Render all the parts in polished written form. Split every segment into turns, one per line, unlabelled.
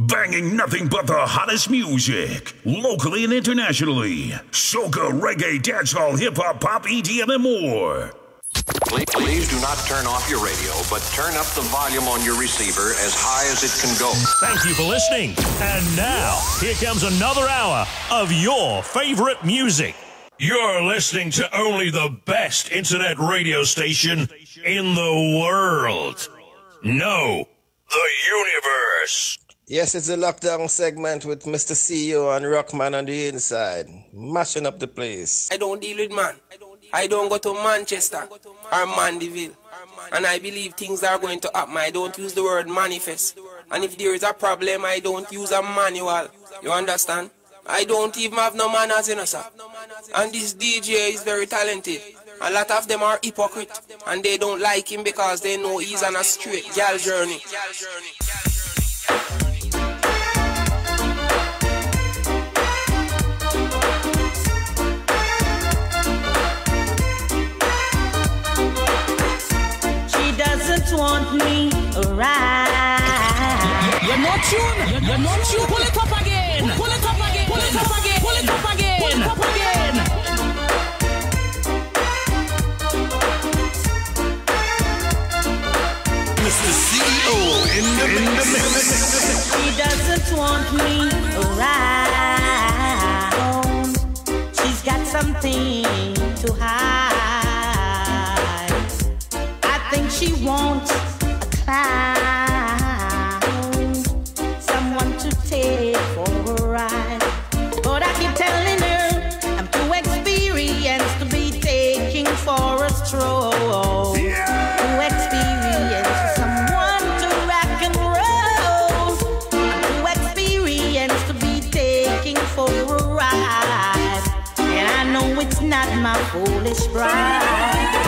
Banging nothing but the hottest music, locally and internationally. Soca, reggae, dancehall, hip-hop, pop, EDM, and more.
Please do not turn off your radio, but turn up the volume on your receiver as high as it can go.
Thank you for listening. And now, here comes another hour of your favorite music. You're listening to only the best internet radio station in the world. No, the universe.
Yes, it's a lockdown segment with Mr. CEO and Rockman on the inside, mashing up the place.
I don't deal with man. I don't go to Manchester or Mandeville. And I believe things are going to happen. I don't use the word manifest. And if there is a problem, I don't use a manual. You understand? I don't even have no manners, you know, sir. And this DJ is very talented. A lot of them are hypocrite. And they don't like him because they know he's on a straight girl journey.
Want me right.
You're not tuned. You're not tuned. Pull it up again. Pull it up again. Pull it up again. Pull it up again. Pull it up again.
Mr. CEO in the mix.
She doesn't want me around. She's got something to hide. She wants a clown, someone to take for a ride. But I keep telling her I'm too experienced to be taking for a stroll. Too experienced for someone to rock and roll. I'm too experienced to be taking for a ride. And I know it's not my foolish pride.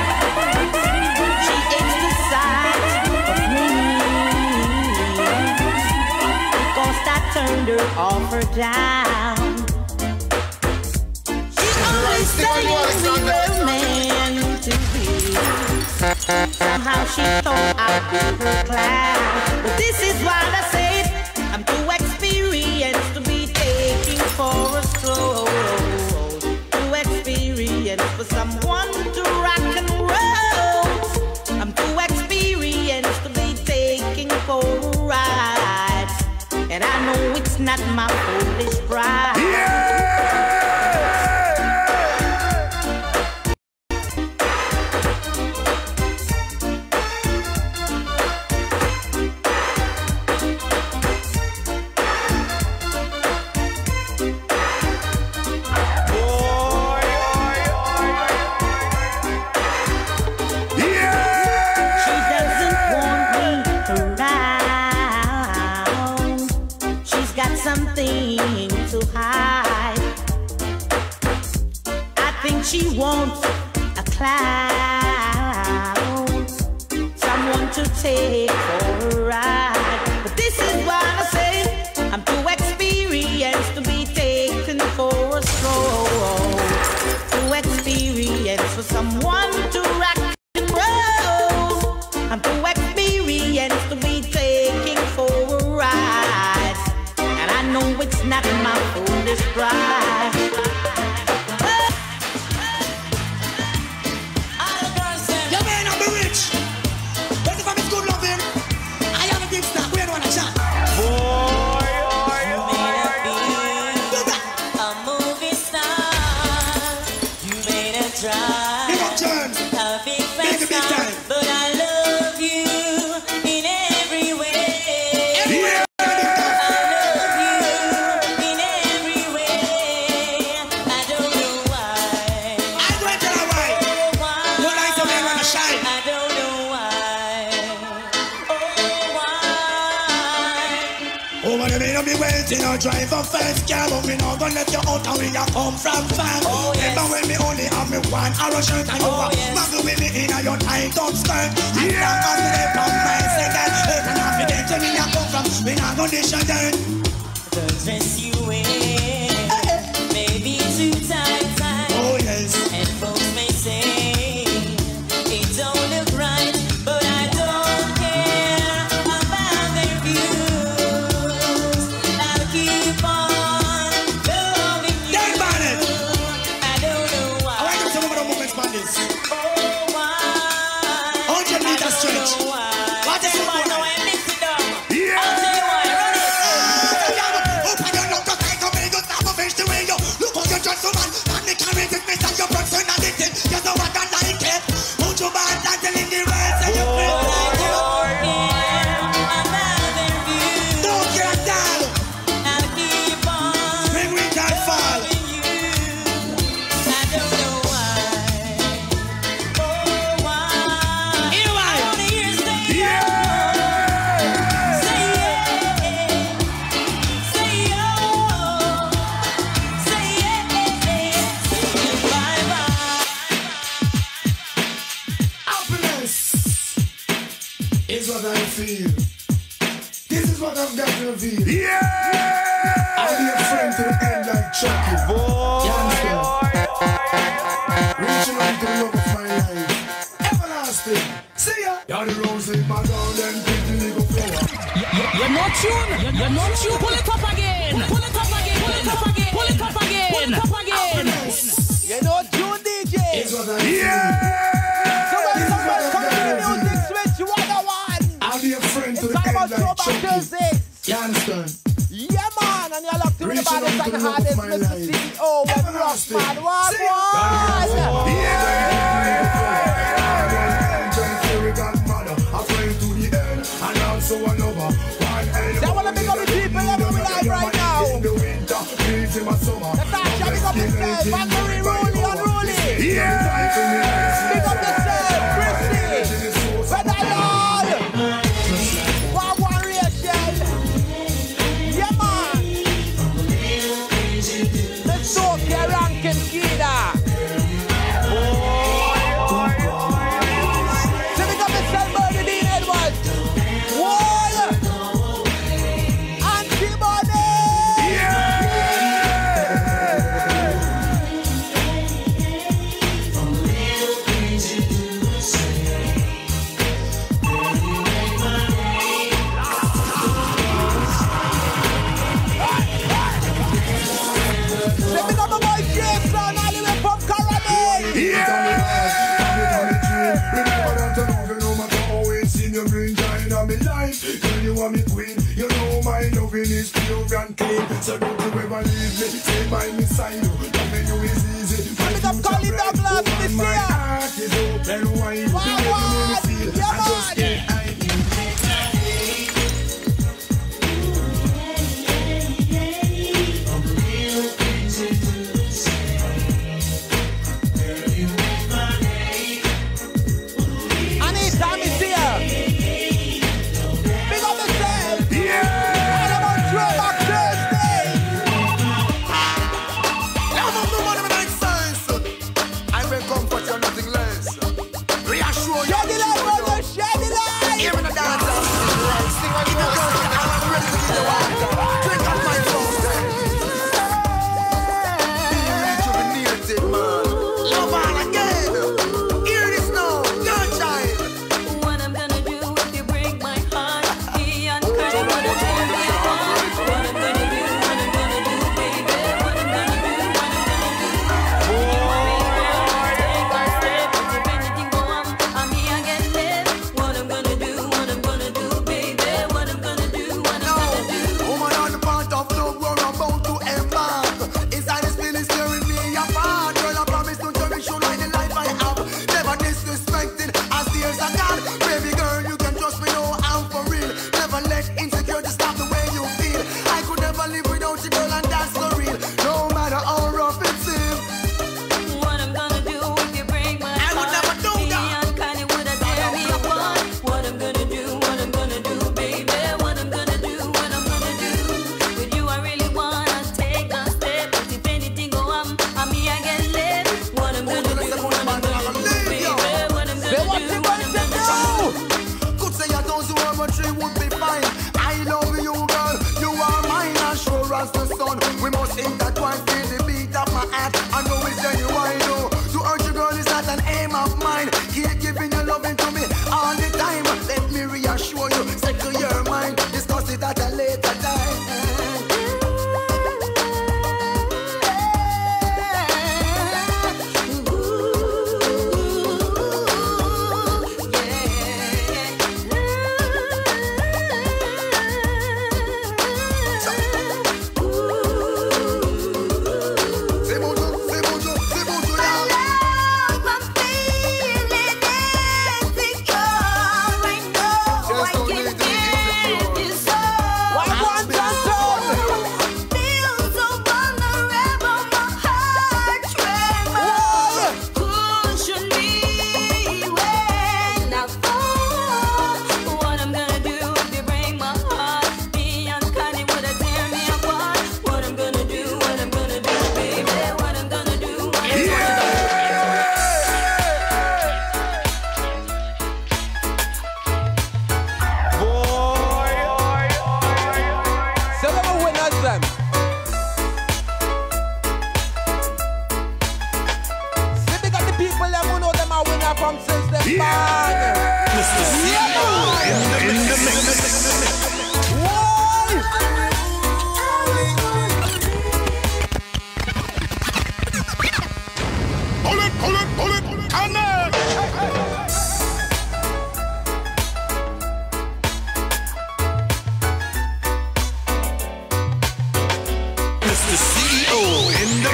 Turned her off or down. She always saying we were meant to be. Somehow she thought I'd be her clown. But this is what I said. I'm too experienced to be taking for a stroll. Too experienced for someone to rock and roll. I'm too experienced to be taking for a ride. And I know it's not my foolish pride. She wants a clown, someone to take for a ride. But this is what I say, I'm too experienced to be taken for a stroll. Too experienced for someone to rock and roll. I'm too experienced to be taking for a ride. And I know it's not my foolish pride.
You know, drive a fast car, but we not gonna let you out and we a come from far. Oh, yes. Remember when me only have me one arrow shirt and you muggle with me in your tight up skirt. And now I'm gonna from my second. It's an confidence when me a come from, we not gonna dish a dirt.
The dress you wear, maybe too tight. Oh yes. And folks may say it don't look right, but I don't care about their views.
to feel. This is what I've got to reveal.
Yeah!
I'll be a friend to the end like Chucky. You understand? Reaching out to the love of my life. Everlasting. See ya. You're the rose in my garden, pretty little flower.
You're not tuned. You're not tuned. Pull it up again. Pull it up again. Pull it up again. Pull it up again. Pull it up again.
You're not tuned, DJ.
It's what I
So when someone comes to the music switch, you want the one.
I'll be a friend to
It's
the
all
end
about
like Chucky.
Thursdayz.
You understand?
Yeah, man, and you're locked in the baddest and the hardest, Mr. CEO, with Rockman. What? I want to pick up the people that we live right now. Natasha, pick up yourself. Valerie, Rolly, Unruly. Pick up yourself, Christy. Better Lord. One Rachel. Yeah, man. Let's talk your ranking Kida. So pick up yourself, Birdie Dean Edwards. Wall. Antibody. Let me know my boy Jason, all the way from Caribbean.
You want me queen, you know my loving is pure and clean. So don't you ever leave me, stay by me side. Loving you is easy.
Let me come call it Douglas this
My
year.
heart is open wide. You make me feel I just can't hide you.
Anytime it's here. Big up yourself. All about Throwback Thursday.
I will comfort you, nothing less. Reassure you.
Shed the light, brother, shed the light.
Here in the dance, sing on the girls, I'm ready to give you water. Drink up my fountain. Be rejuvenated, man. Love all again. Hear this now, young child.
What I'm gonna do if you break my heart? Be unkind, what I'm gonna do, what I'm gonna do, baby. What I'm gonna do, You want me to take my step, but if anything go on me I get left. What I'm gonna do, baby. What I'm gonna do,
Woman on the part of love, we're about to embark. Inside this feeling scaring me apart. Girl, I promise to cherish you like the life I have. Never disrespected as tears are gone. Baby girl, you can trust me, no, I'm for real. Never let insecurity stop the way you feel. I could never live without you, girl, and that's so real. No matter how rough it seems.
What I'm gonna do if you break my heart?
I would never do
Be
that.
unkind, it would have tear me apart. What I'm gonna do, baby. What I'm gonna do, With you I really wanna take a step, but if anything go on me I get left. What I'm gonna do, baby. What I'm
Say what you going to do.
Could say a thousand words, but three would be fine. I love you, girl. You are mine, as sure as the sun. We must intertwine, feel the beat of my heart. I know it's genuine, no. To urge you, girl, is not an aim of mine. Keep giving your loving to me all the time. Let me reassure you, settle your mind. Discuss it at a later time. C'est bon,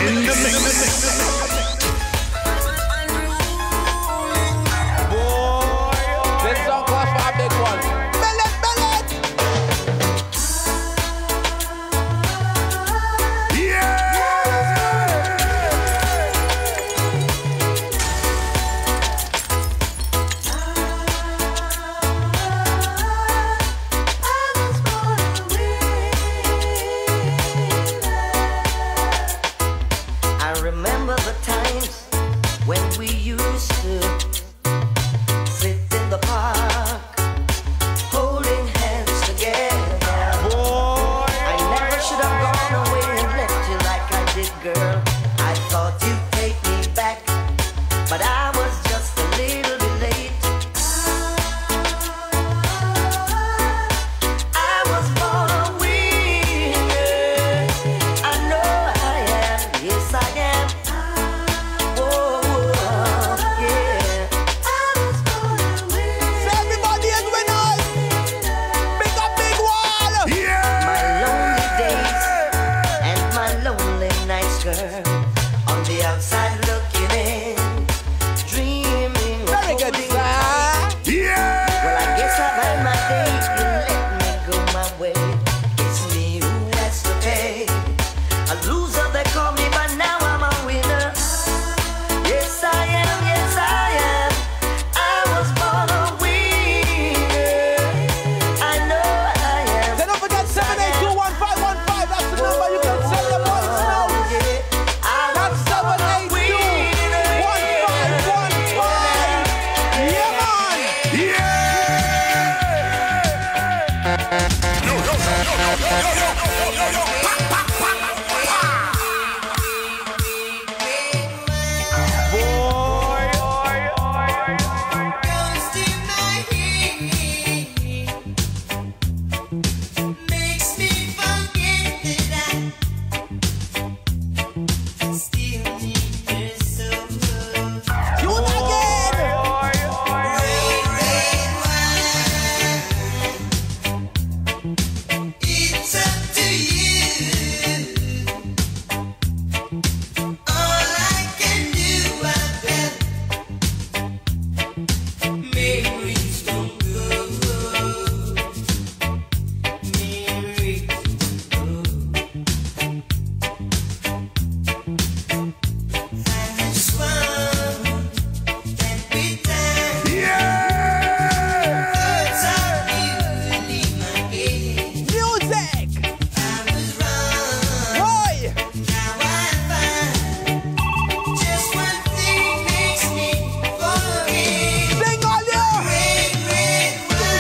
in the mix.
This song calls for a big one. Bellet, bellet.
I remember the times when we used to sit in the park, holding hands together. I never should have gone away and left you like I did, girl. I thought you'd take me back, but I was just a little bit late. I was born a winner. I know I am, yes I am.
So everybody is winners. Big up, big wall.
My lonely days and my lonely nights, girl. On the outside looking in, dreaming of
Very good,
holding
sir.
Well, I guess I've had my day. You let me go my way. It's me who has to pay. A loser they call me, but now I'm a winner. Yes I am, yes I am. I was born a winner. I know I am.
Then don't forget 7821515. That's the number you can send the voice now. That's 7821515. Yeah, man. Tune again.
It's up to you. All I can do, memories don't go. Memories I just want that big time. Thoughts of you leave my head.
Music.
I was wrong.
Boy.
Now I find just one thing makes me forget.
Sing all you.
Red, red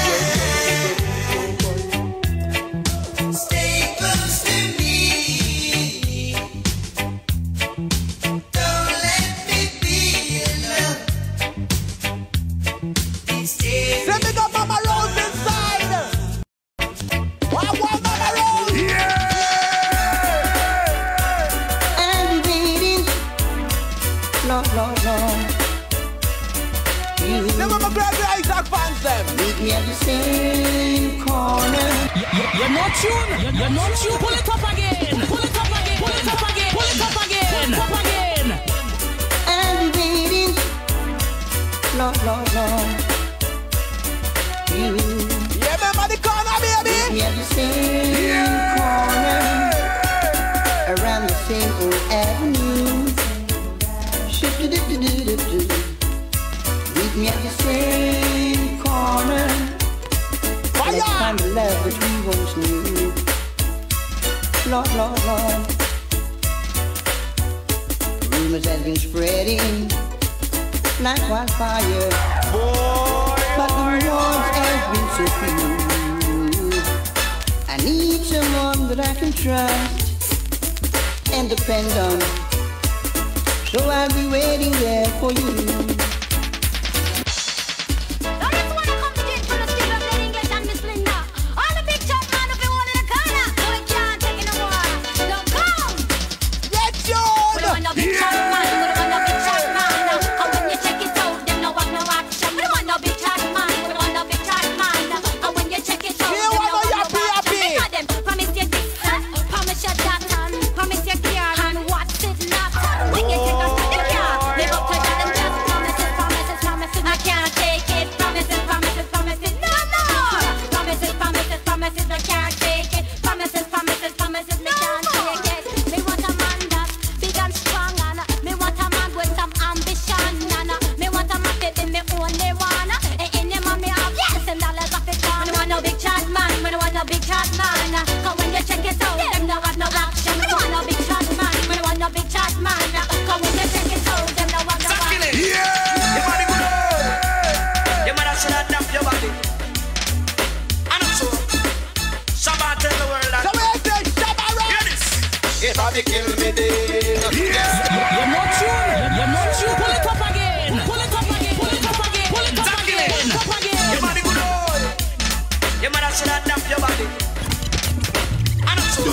wine. Stay close to me. Don't let me be alone. Instead,
Send me up Mama Rose inside. Wow, Mama Rose.
I'll be waiting. No. You
Them are my Gregory Isaac fans, them.
meet me at the same corner.
You're not tuned. You're not tuned. Pull it up again. Pull it up again. Pull it up again. Pull it up again. Pull it up again.
I'll be waiting. No. You
Yeah, remember the corner,
meet
baby.
me at the same corner. Around the same old avenue. Shoo-doo-doo-doo-doo-doo. Meet me at the same corner.
Fire.
Let's find the love which we once knew. Lord. Rumors have been spreading like wildfire. But the rewards have been so few. I need someone that I can trust and depend on. So I'll be waiting there for you.
Promise you that and promise you care and what's it now?
fi kill me dead.
You're not sure. Pull it up again. Pull it up again. Pull it up again. Pull it up again. Pull it up again.
Your body good old. Your mother should have napped your body. I don't know.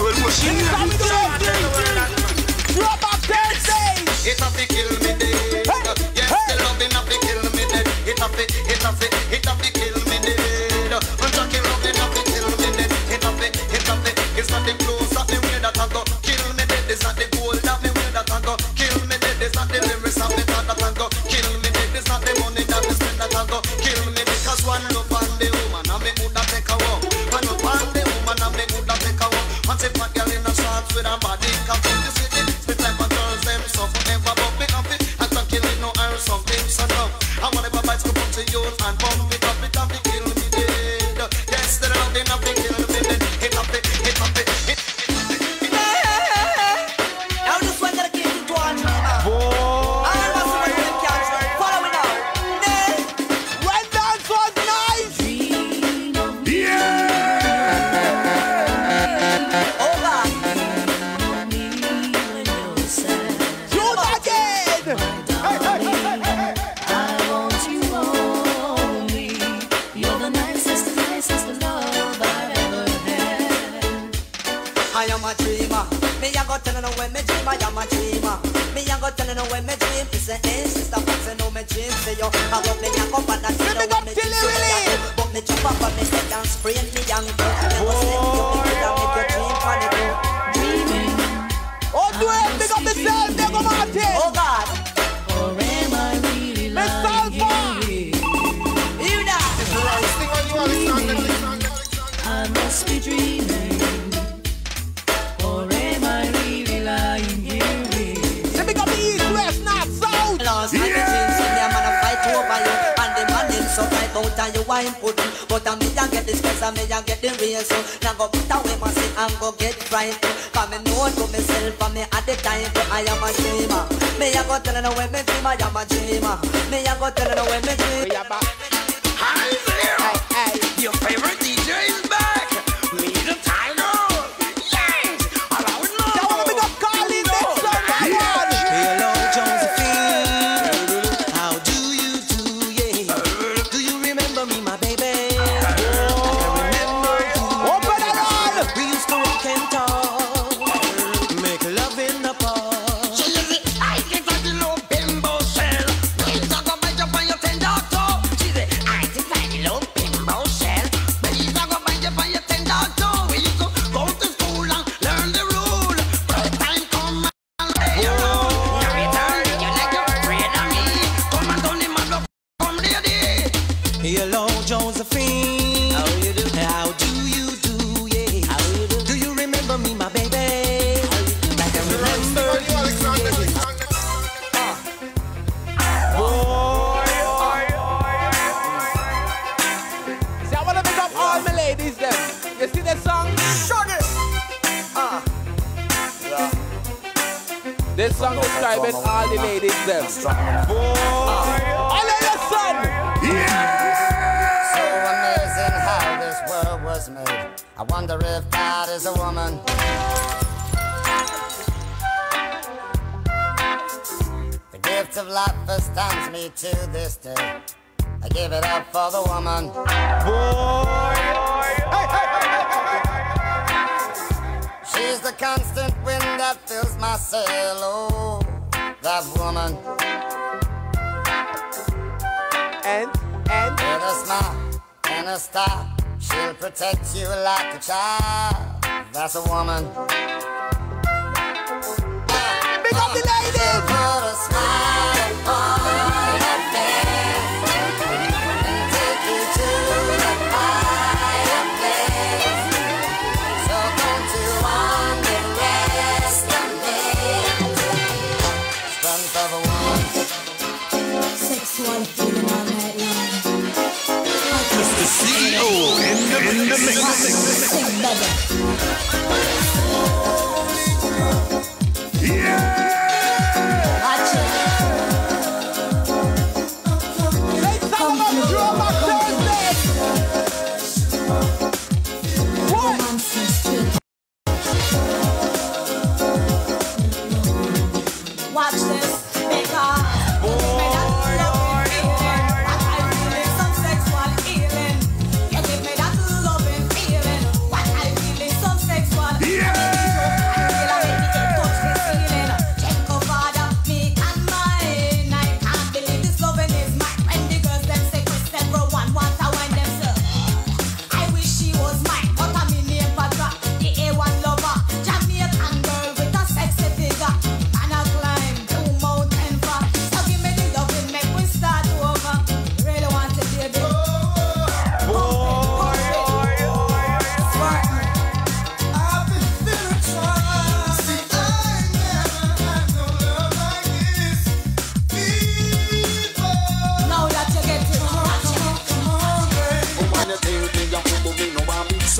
Drop up Thursdayz.
It a fi kill me dead. Yes, the loving a fi kill me dead. It a fi kill me dead. Jackie loving a fi kill me dead. It a fi. It's not the clothes that me wear that I go kill me dead. It's not the gold that me wear that I go kill me dead. It's not the lyrics that me thought that I go kill me dead. It's not the money that me spend that I go kill me dead. 'Cause one look on the woman and me woulda take a walk. One look on the woman and me woulda take a walk. Once a fat girl in a shorts with a body cocky, this is it. Spit like my girls them so forever bump it up it. And to kill it no or something so no. I want if a bites come up to you and bump it up it kill me dead. Yes, the loving up it kill me dead. Hit up it.
Now this one gotta keep it on, man. Follow me now.
When dance was nice.
Oh God.
Shoot again.
I want you only. You're the nicest love I've ever had.
I am a dreamer. Me a go tellin' her when me dream. I am a dreamer. Me a go tellin' her when me dream. It's a sister, but say no me dream for you. I love me young up and I tell her when me dream. But me jump up and me head and sprain me ankle. I never send you me coulda make your dream panic.
Dreaming.
Oh, do it. Pick up the cell. There go Martin.
Oh God.
Or am I really
Miss Salva.
You know.
I must be dreaming. Or am I really lying here?
Let me go the east, west, north, south.
Last night the dream see me a man a fight over you. And the man him so fight out and you wine put. But I me a get the stress and me a get the rain. So now go put away my sin and go get right. Cause me know to myself and me at the time I am a dreamer. Me a go tellin' her when me dream I am a dreamer. Me a go tellin' her when me dream.
Hi there. Your favorite DJ is back. Me the tiger. Yes. Allow it now.
Now we're gonna call in next song.
Hello, Josephine. How do you do, yeah? Do you remember me, my baby? I remember you.
Open it all.
We used to walk and talk, make love in the park.
She is it. I get a little bimbo shell. Please don't go bite up on your tender toe. She said, I get a little bimbo shell. Please don't go bite up on your tender toe. We used to go to school and learn the rule. But time come and lay around. Now return, you like you're afraid of me. Come and turn him up, come lady.
Hello, Josephine. How you do? How do you do, yeah? How you do? Do you remember me, my baby? Like I remember you,
See, I wanna pick up all my ladies them. You see that song?
Shut it!
This song describing all the ladies them. All of your son.
So amazing how this world was made. I wonder if God is a woman. The gift of life astounds me to this day. I give it up for the woman. She's the constant wind that fills my sail. Oh, that woman.
And
with a smile and a star, she'll protect you like a child. That's a woman.
Big up the ladies.
Put a smile upon her face and take you to a higher place. So don't you underestimate the strength of a woman.
6-1 feeling all night long.
Mr. CEO in the mix.
Sing, brother.
So,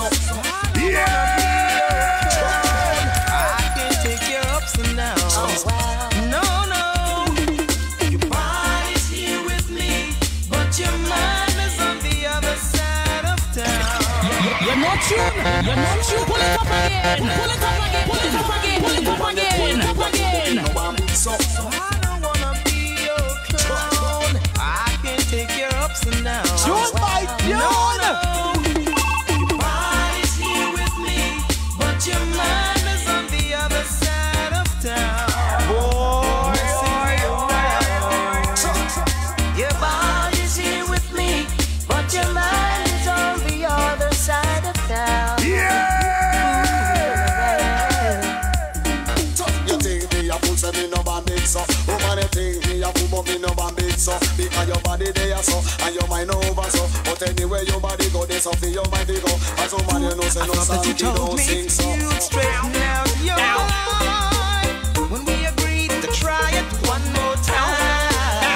I can take your ups and downs. No. Your body's here with me, but your mind is on the other side of town.
You're not tuned. You're not tuned. Pull it up again. Pull it up again. Pull it up again. Pull it up again. Pull it up again.
So I don't wanna be your clown. I can take your ups and downs.
Tune by tune.
Your body's here with me, but your mind is on the other side of town. Boy, your body's here with me, but your mind is on the other side of town.
you think me a fool, say me no bandit, so. Woman, you think me a fool, but me no bandit, so. Because your body there, so, and your mind over, so. But anyway, your body go, there's something your mind go. As a man, you know, say no song, you don't sing, so.
You'd straighten out your life when we agreed to try it one more time.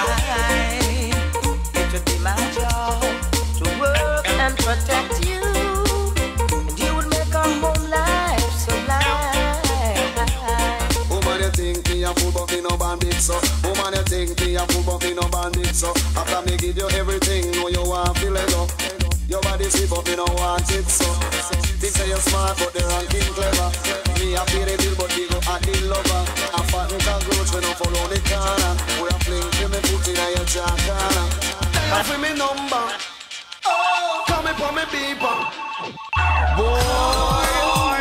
It would be my job to work and protect you, and you would make our whole life so light.
Woman, you think me a fool, but me no bandit, so. Woman, you think me a fool, but me no bandit, so. After me give you everything, know you want to let go. Your body sweet, but me no want it, so. Think say you're smart, but the ranking clever. Me a pay the bill, but we go at the lover. A fat and cockroach, we no follow the corner. We a fling till me put in your jaw corner. That's me number. Oh, come and put me people. Boy.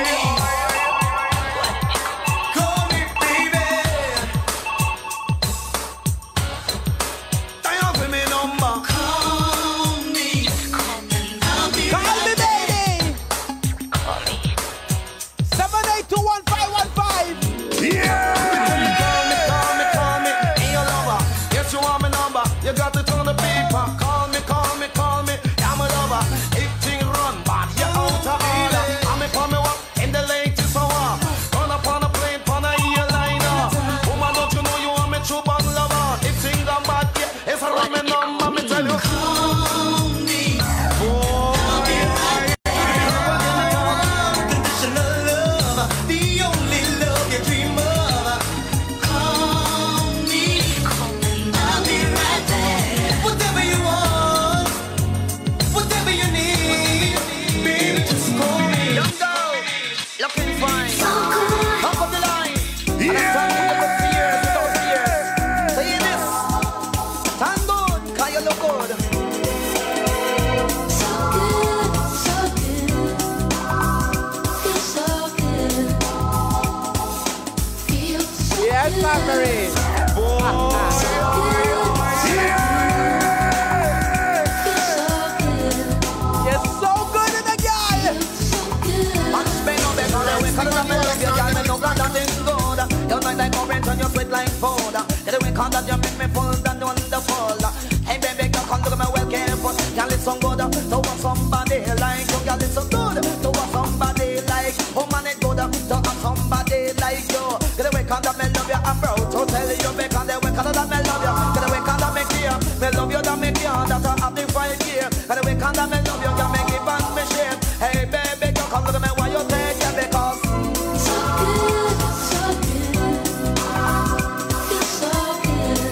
You got to tell the people, call me, I'm a lover. If things run bad, you're out of order. I'm a up in the latest hour. Run up on a plane, on a airliner. Woman, don't you know you are my true band lover? If things gone bad, yeah, it's a Rockman number, me tell you. Call me, unconditional love, the only love you dream of.
Memory. You're so good in the guy.
You're not like orange and you're sweet like soda. Get away, cause that you make me full and wonderful. Hey baby, come look at me well careful. Girl, it's so good to want somebody like you. Girl, it's so good to want somebody like. Oh man, it's good to have somebody like you. Get away, cause that me love you. I'm proud to tell you because the way cause that me love you. Get away, cause that me care. Me love you, that me care. That I have the 5 years. Get away, cause that me love you. Can me give and me share. Hey baby, come look at me while you take it because. So good, so good. Feels so good.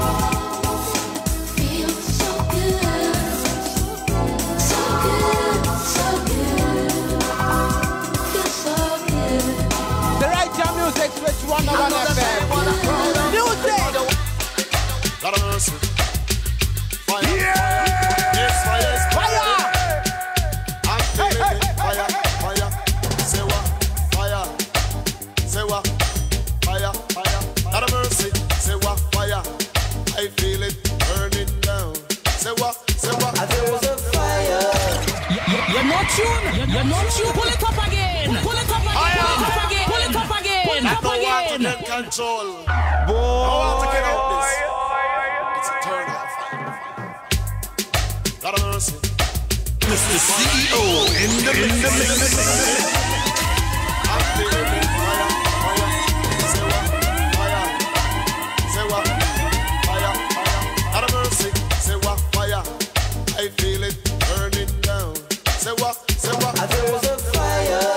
Feels so good. So good, so good. Feels so good.
The right jam music switch 101 FM. Music.
Got a mercy. Fire. Yeah. Yes, fire.
Fire.
I'm feeling it. Fire. Fire. Say what? Fire. Say what? Fire. Fire. Got a mercy. Say what? Fire. I feel it burning down. Say what? Say what?
There's a fire.
You're not tuned. You're not tuned. Pull it up again. Pull it up again. Pull it up again. Pull it up again. Pull it up again.
Get control. Boy. I want to get out this. It's a turn off. Got a mercy.
Mr. CEO in the mix.
I'm feeling it. Fire. Fire. Say what? Fire. Say what? Fire. Fire. Got a mercy. Say what? Fire. I feel it burning down. Say what? Say what?
There's a fire.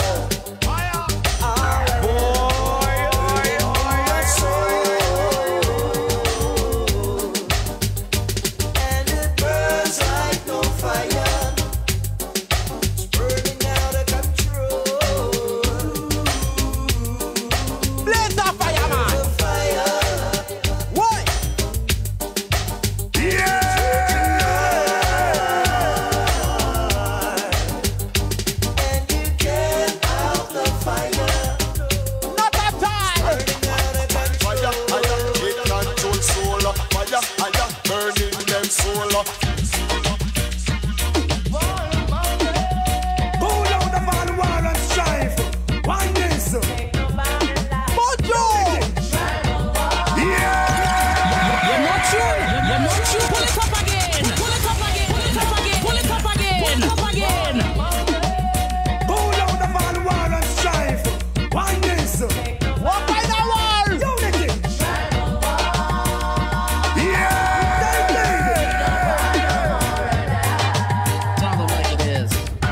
And it burns like no fire. It's burning out of control.
Blaze a fire, man.
There's a fire.
What?
And you can't out the fire.
Not at all.
Burning out of control.
It control soul. Fire, burning them soul.
Pull out the man, war and strife. One this. Mojo.
You're not true. You're not true. Pull it up again. Pull it up again. Pull it up again. Pull it up again. Pull it up again.
Pull out the man, war and strife. One this. What kind of war? Unity.
Tell them like it is.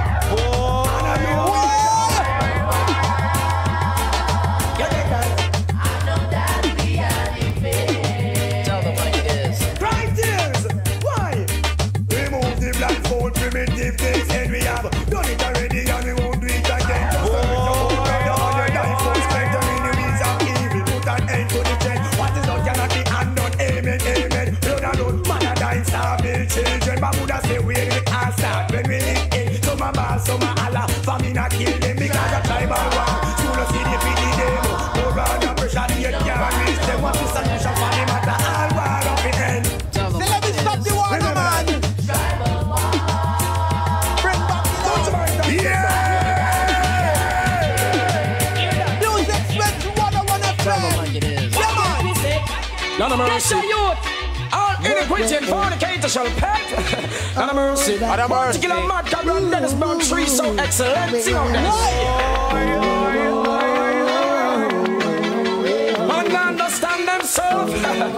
Tell them like it is.
Right is. Why? Remove the blindfold, primitive things, and we have done it already, and we won't do it again. Just all your life force, strength and enemies of evil. Put an end to the trend. What is done cannot be undone. Amen, amen. Blood alone, man a dying, starving children. My Buddha say where we are start when we live in. Some a ball, some a Allah. Famine a kill them because of tribal war. Soon as see the PD demo. More round pressure, they can't reach them. What's the solution for the matter? All war up in end.
Tell them.
Say let me stop the war, man. Bring back the war. Music spreads 101
Tell them
FM.
like it is.
Yeah, man.
None of mercy. All iniquity and fornicator shall pet. None of mercy. Particular mad cabron Dennis Brown tree so excellent. Sing on that. Man understand themselves.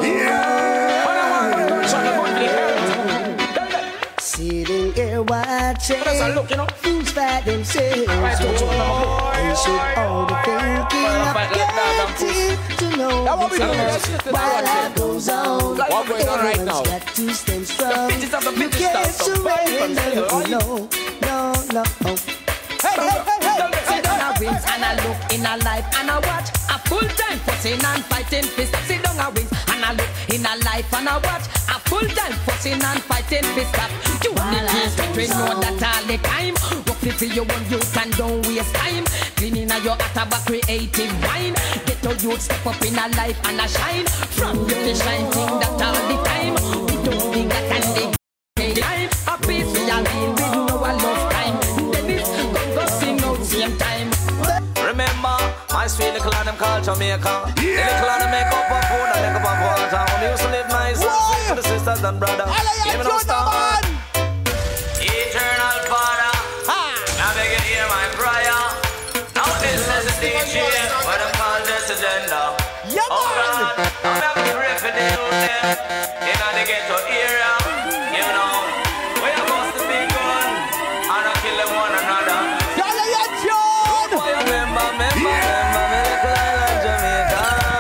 Sitting here watching fools fight themselves. They should all be thinking, getting to know themselves. While life goes on, everyone's got to stand strong. You can't surrender, no. Sit down and rinse and I look in a life and I watch a full-time fussing and fighting fist. Sit down and rinse and I look in a life and I watch a full-time fussing and fighting fist. You want to we know that all the time. Roughly for your own youth and don't waste time. Cleaning your heart about creative wine. Get your youth step up in a life and a shine. From you to shine thing that all the time. We don't think that can be time. A peace we are real with no a love time. Dennis go sing out same time.
Remember, my sweet little and them called Jamaica. The little and them make up of food and make up of water. When we used to live nice and sweet for the sisters and brothers. Give me no star. Eternal Father, now beg you hear my prayer. Now this is the DJ, what I'm called this agenda. Oh God, I'm not going to rip it down there. In the ghetto area, you know, we're supposed to be good and not kill them one another. Remember, Miracle Island, Jamaica.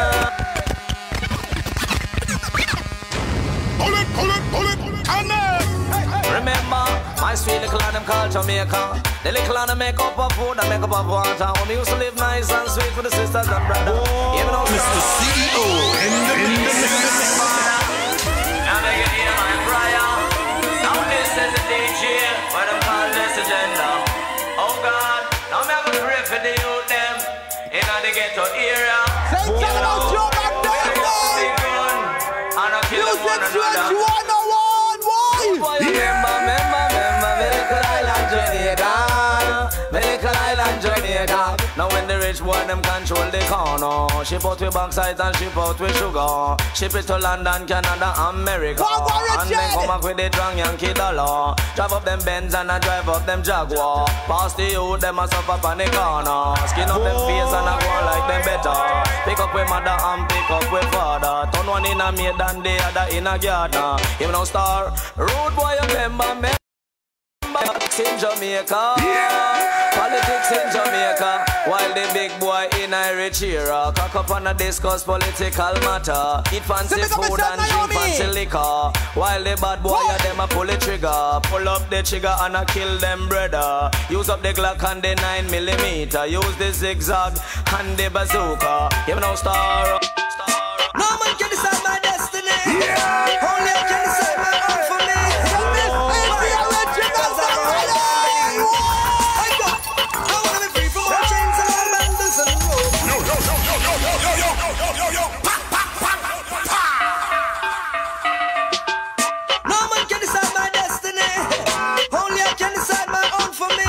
Pull it, and remember, my sweet little and them called Jamaica. The little and them make up of food and make up of water. When we used to live nice and sweet for the sisters and brothers. Even though Mr. CEO in the mix. Now they can hear my prayer. Now this is the DJ, what I'm called this agenda. Oh God, now I'm going to pray for the youth them in the ghetto area.
Say tell about your back there, boy. Music sweat 101, why?
Remember, Miracle Island, Jamaica. Miracle Island, Jamaica. Now when the rich boy them control the corner, ship out with backside and ship out with sugar. Ship it to London, Canada, America. And then come back with the drunk Yankee dollar. Drive up them Benz and I drive up them Jaguar. Pass the youth, them a suffer up on the corner. Skin up them face and I go like them better. Pick up with mother and pick up with father. Turn one in a maid and the other in a gardener. Him no star, road boy remember me. In Jamaica. Politics in Jamaica, while the big boy in Irish era cock up and discuss political matter. Eat fancy food and drink fancy liquor, while the bad boy of them a pull the trigger. Pull up the trigger and a kill them brother. Use up the Glock and the 9mm. Use the zigzag and the bazooka. You know star.
No man can decide my destiny. Yeah. Only I can decide my own for me. I wanna be free from all chains and all bangles and ropes. No man can decide my destiny. Only I can decide my own for me.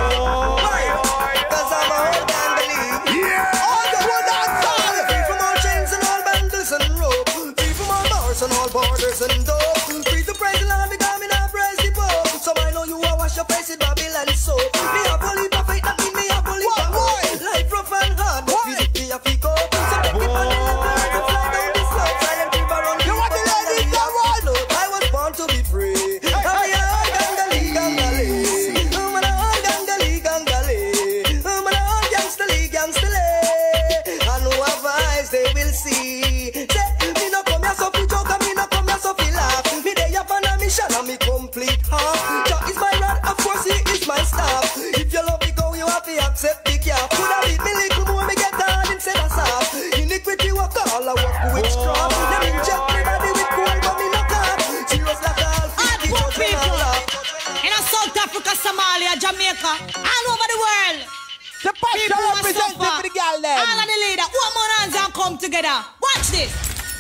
Why? 'Cause I'm a whole damn believe. Yeah. All the world outside. Free from all chains and all bangles and rope. Free from all bars and all borders and dope. Free to praise the Lord because me not praise the Pope. So I know you are wash your face with Babylon soap. Me a bully for faith, that mean me a bully for hope. Life rough and hard, but physically a pick up. So take it on the level and to fly down the slope. Silent river on the water and the float. I was born to be free. I'm a all gangali gangali. I'm a all gangali gangali. I'm a all gangsta lay. And who have eyes they will see. Say, me no come here so fi joke and me no come here so fi laugh. Me dey up on a mission and me complete half. Jah is my rod, of course he is my staff. If you love me go, you have to accept the cap. Could I beat me little more, me get hard instead of soft. Iniquity walk all, I walk witchcraft. Them inject me body with gold, but me no cap. Serious like all, 50 judgment and laugh.
In South Africa, Somalia, Jamaica, all over the world.
The pastor representative for the girl there.
All of the leader, what more hands and come together. Watch this.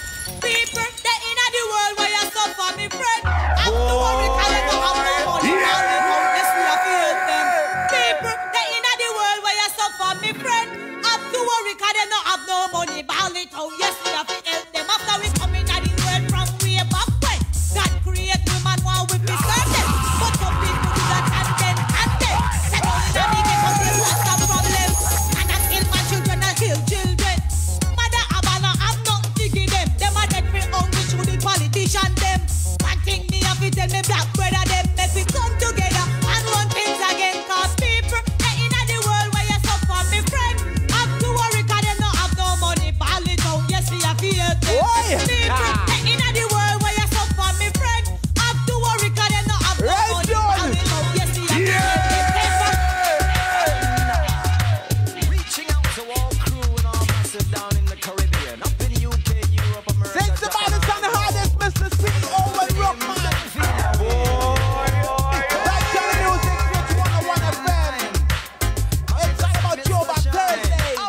People that in the world where you suffer, me friend. I'm to worry, cause you don't have no money. Yes, we have to help them. People that in the world where you suffer, me friend. I'm to worry, cause they don't have no money. Ball it out, yes, we have to help them. After we come in the world from way back when. God create woman while we be certain. But some people do that and then. Set on the nigga cause they lots of problems. And I kill my children, I kill children. Mother Abana, I'm not digging them. Them are dead me hungry through the politician them. One thing me have to tell me black brother them. Make we come together and run things again. Cause people they in the world where you suffer, me friend. Have to worry cause they don't have no money. Ball it out, yes we have to help them. People they in the world where you suffer, me friend. Have to worry cause they don't have no money. Ball it out, yes we have to help them.
Reaching out to all crew and all massive down in the Caribbean, up in UK, Europe, America.
Think about it on the hardest, Mr. CEO and Rockman. Right to the music, Rich 101 FM. It's all about you about Thursdayz.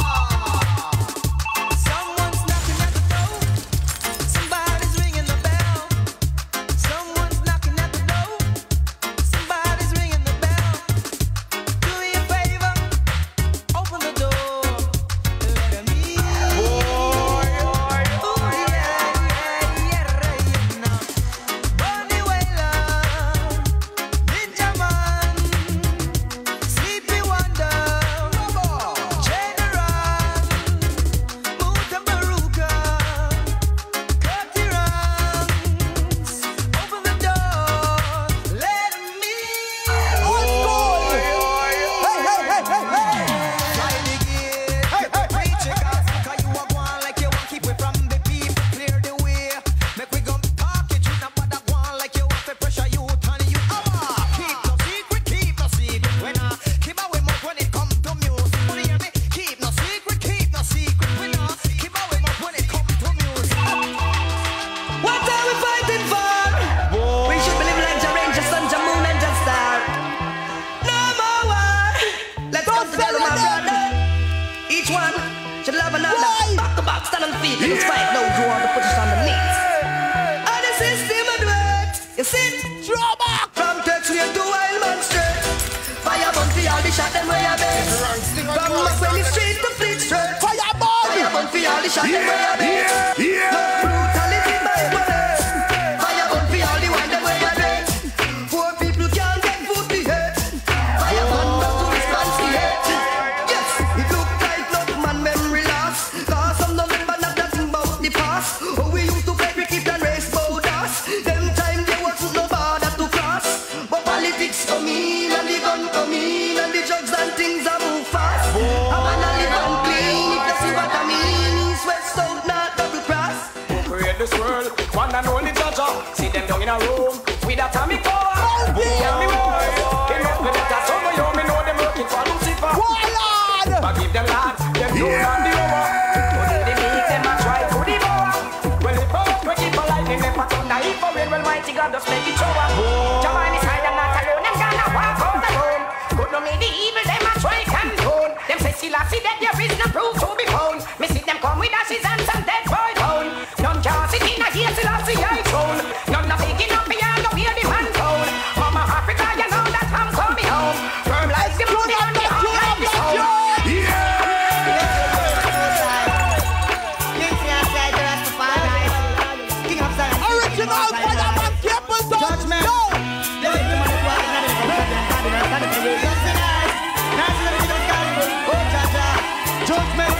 Someone's knocking at the door. Somebody's ringing the bell. Someone's knocking at the door. Somebody's ringing the bell. Do me a favor, open the door. Let 'em in. Ooh, yeah, now. Bunny Wailer, Ninja Man, Sleepy Wonder, General, Muta Baruka, Curty Rams. Open the door, let 'em in. Fly the gate, preach it, cause you are going like you want keep it from the people, clear the way. Make we go talk it, you not bother going like you want to pressure you, turn you over. Keep no secret, when I keep away more when it come to music. Wanna hear me? Keep no secret, when I keep away more when it come to music. What are we fighting for? We should believe like the rain, just sun, the moon, and the star. No more war. Let's come together, my brother. Each one should love another. Back to back, stand on feet. Let's fight. No, you want to put us on the knees. And the system of works. You sit, draw back. From Turks we to Wild Man Straight. Fire burn for all the shot them where you best. From Macquarie Street to Fleet Street. Fire burn for all the shot them where you best. No brutality by bullets. Fire burn for all the one them where you best. Poor people can't get food to eat. Fire burn back to respond to hate. Yes, it look like not man memory loss. Cause some don't remember nothing about the past. Oh, we used to play cricket and race boulders. Them time there wasn't no border to cross. But politics come in and the gun come in and the drugs things are move fast. I wanna live and clean, if you see what I mean. East, west, south, north, double cross.
Who create this world? One and only judge. See them down in a room with atomic power. Who tell me why? They make me better. Some of you me know them working for Lucifer. But give them lads, them do not the over. Put in the meat, them a try to devour. Well, if we keep a life in them, but on the evil rain, well, mighty God just make it shower. Jaman is high, I'm not alone, I'm gonna walk out alone. Good no me the evil, them a try condone. Them say still I see that there is no proof to be found. Me see them come with ashes and some dead boy bone. None can't sit in a here till I see I throne. None not big enough beyond the weird man tone. Mama Africa, you know that I'm coming home. Firm like the moon on the heart like the stone.
Original Fireman Capital. Judgment. No. Judgment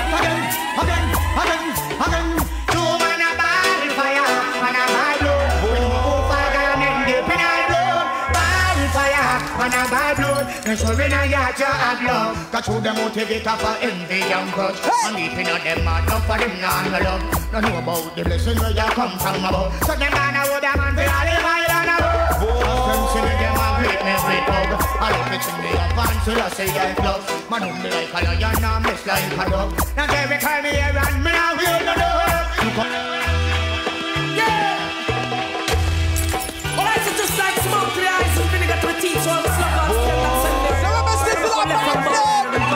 again. Two man a ball fire, man a ball blood. Remove fire and dip in a blood. Ball fire, man a ball blood. And so when I got your hard love, got you the motivator for envy and grudge. And deep in them mad love for them non-love. Don't know about the blessing where you come from above. So them man a would a man for all the mile and above. Them see me them a great me great dog. I love it in me a fancy I say I love. Man who me like a lion and miss like a dog. Now Jerry call me here and me a will no dog.
Yeah. Well, I said just like smoke the eyes and vinegar to a teeth so I'm slug on step and send them. So I'm a stick to that man.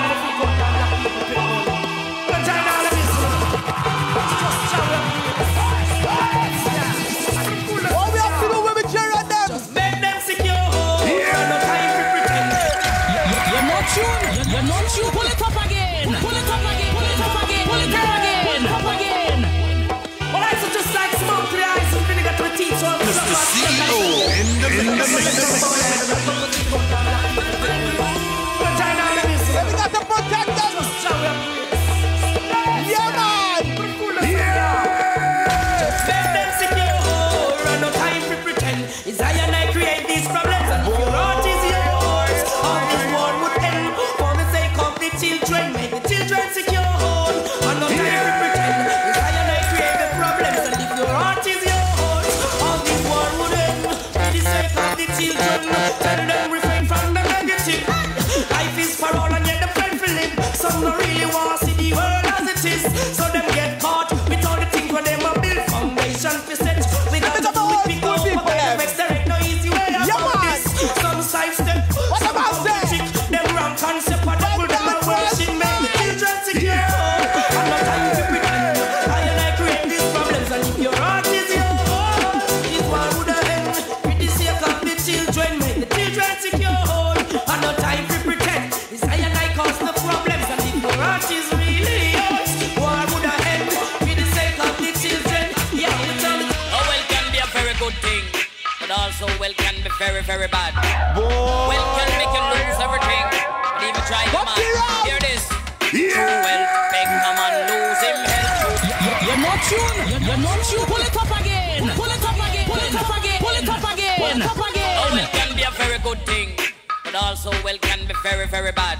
What we have to do when we cheer at them?
Just make them secure. No time to pretend.
You're not sure. You're not sure. Pull it up again. Pull it up again. Pull it up again. Pull it up again. Pull it up again.
Well, I said just like smoke the eyes and vinegar to a teeth so I'm slug on step and send them.
We got to protect them. Yeah, man.
Just make them secure and no time to pretend. It's I and I create these problems and if your heart is yours, all this war would end. For the sake of the children, make the children secure and no time to pretend. It's I and I create the problems and if your heart is yours, all this war would end. For the sake of the children, tell them refrain from the negative. Life is for all and yet the friend for live. Some don't really want to see the world as it is, so them get caught with all the things where them a build foundation for set. We got to do it because there ain't no easy way about this. Some sidestep, some trick. Them wrong concept, but double them a worship. Make the children secure. I'm not time to pretend. I and I create these problems, and if your heart is yours, this one would end. With the sake of the children, make the children secure. I'm not time to pretend. It's I and I cause the problems, and if your heart is really yours, war would end. With the sake of the children, yeah, we tell it.
Oh, well can be a very good thing, but also well can be very, very bad. Well can make you lose everything, but even try your man. Hear this. True wealth, make a man lose him health. You're not tuned. You're not tuned. Pull it up again. Pull it up again. Pull it up again. Pull it up again. Pull it up again. Oh, well can be a very good thing, but also well can be very, very bad.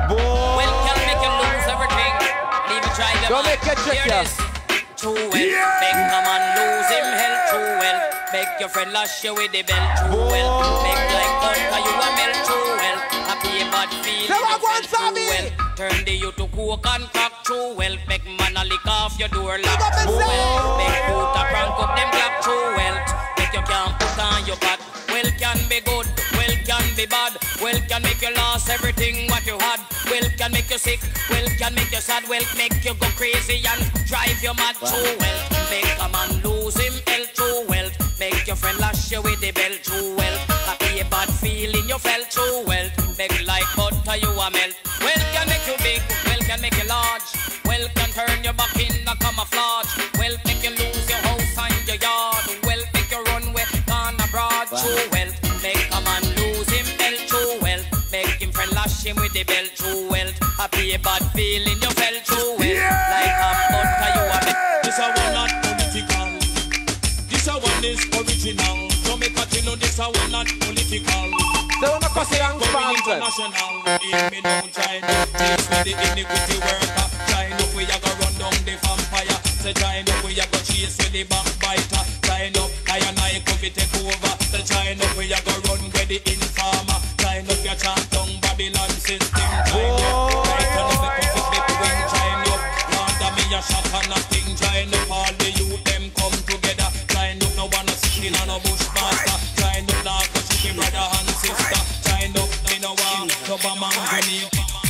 Well can make you lose everything, and even try your man. Hear this. True wealth, make a man lose him health. True wealth, make your friend lash you with the belt. True wealth, make like butter you a melt. True wealth, happy bad feeling. True wealth, turn the you to coke and crack. True wealth, make man a lick off your door lock. True wealth, make foot a crank up them clock. True wealth, make you can't put on your pot. Well can be good, well can be bad. Well can make you lose everything what you had. Well can make you sick, well can make you sad. Well make you go crazy and drive you mad. True wealth, make a man lose him health. True wealth, make your friend lash you with the belt. True wealth, happy a bad feeling you felt. True wealth, make like butter you a melt. Well can make you big, well can make you large. Well can turn your back in a camouflage. Well make you lose your house and your yard. Well make you run way gone abroad. True wealth, make a man lose him health. True wealth, make him friend lash him with the belt. True wealth, happy a bad feeling you felt. True wealth, like a butter you a melt.
This a one not political. This a one is original. make a tell you this a one not political.
They wanna cuss it and
international. If me don't try to chase with the iniquity worker, trying up we a go run down the vampire. Say trying up we a go chase with the backbiter. Trying up I and I come to take over. Say trying up we a go run with the informer. Trying up your chant down Babylon system. Trying up right on the come to flip wing. Trying up Lord of me a shot and a thing. Trying up all the youth them come together. Trying up no one a skin and a bushmaster. Trying up now go see brother and sister. Trying up me no one no bomb and grenade.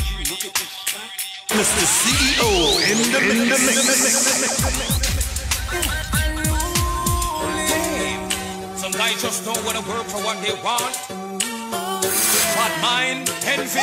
Mr. CEO in the mix.
Some guys just don't want to work for what they want. But mine, envy.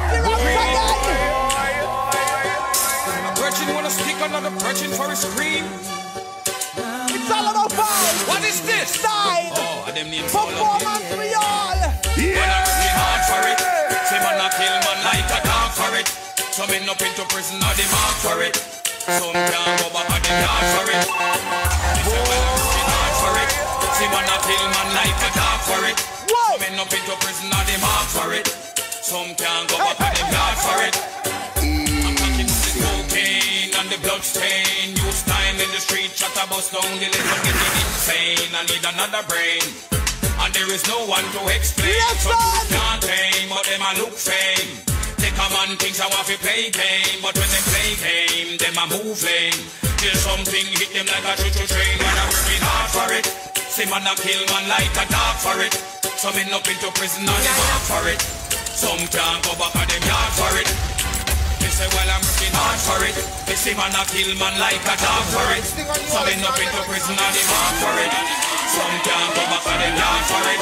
A virgin wanna stick another virgin for a screen.
It's all about vibe.
What is this?
Style.
Oh, and them names
performance we all.
When I working hard for it, say man I kill man like a dog for it. Some end up into prison or they mark for it. Some can't go back and they yard for it. Say when I working hard for it, say man I kill man like a dog for it. Some end up into prison or they mark for it. Some can't go back and they yard for it. I'm talking the cocaine and the blood stain. Use time in the street, chat about down the little getting insane. I need another brain. And there is no one to explain. Some can't tame, but them a look fame. Take a man thinks I want to play game, but when they play game, them a moving. Till something hit them like a choo-choo train. When I'm working hard for it, see man a kill man like a dog for it. Some end up into prison and they mark for it. Some can't go back and them yard for it. They say well I'm working hard for it. They see man a kill man like a dog for it. Some end up into prison and they mark for it. Some can't go back and them yard for it.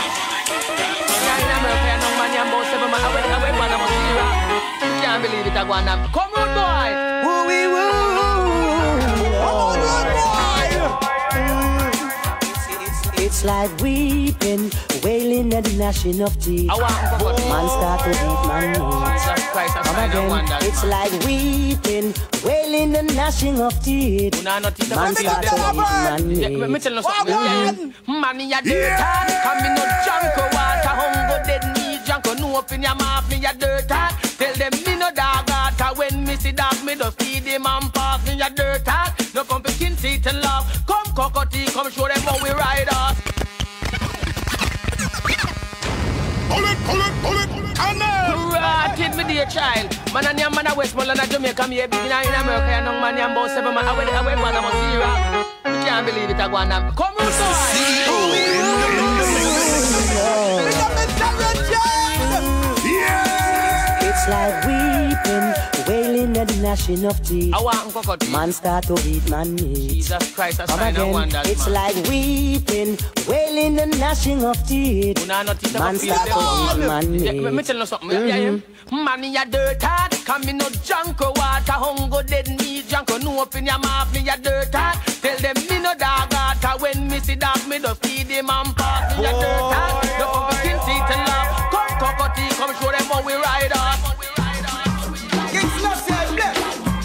Can't believe it, I want them. Come on, boy. Woo wee woo. Come on,
boy. It's like weeping, wailing and gnashing of teeth. Man start to beat man knees. Come again. It's like weeping, wailing and gnashing of teeth. Man start to beat man knees.
Let me tell you something. Money a dirt hard. Come in no junk water, hunger dead knees. Junk no up in your mouth, me a dirt hard. Tell them me no dog heart. When me see dog, me just feed him and pass me a dirt hard. No come picking seat and love. Come cockatoo, come show them how we ride us.
Pull it, and then
Rotted me dear child. Man and your man a Westmoreland and Jamaica. Me a big in America. And young man about 7 man. I went one of us here. I can't believe it. I go on now. Come on,
It's like weeping, wailing and gnashing of teeth. Man start to beat man knees.
Jesus Christ, that's
Come
fine.
again. It's like weeping, wailing and gnashing of teeth. Man start to beat man knees.
Let me tell you something. Money a dirt hard. Come in no junk water. Hunger dead knees. Junk no up in your mouth. Me a dirt hard. Tell them me no dog heart. When me see dog, me just feed him and pass. Me a dirt hard. No come begin seat and laugh. Come cockatoo, come show them how we ride us.
it's not said left.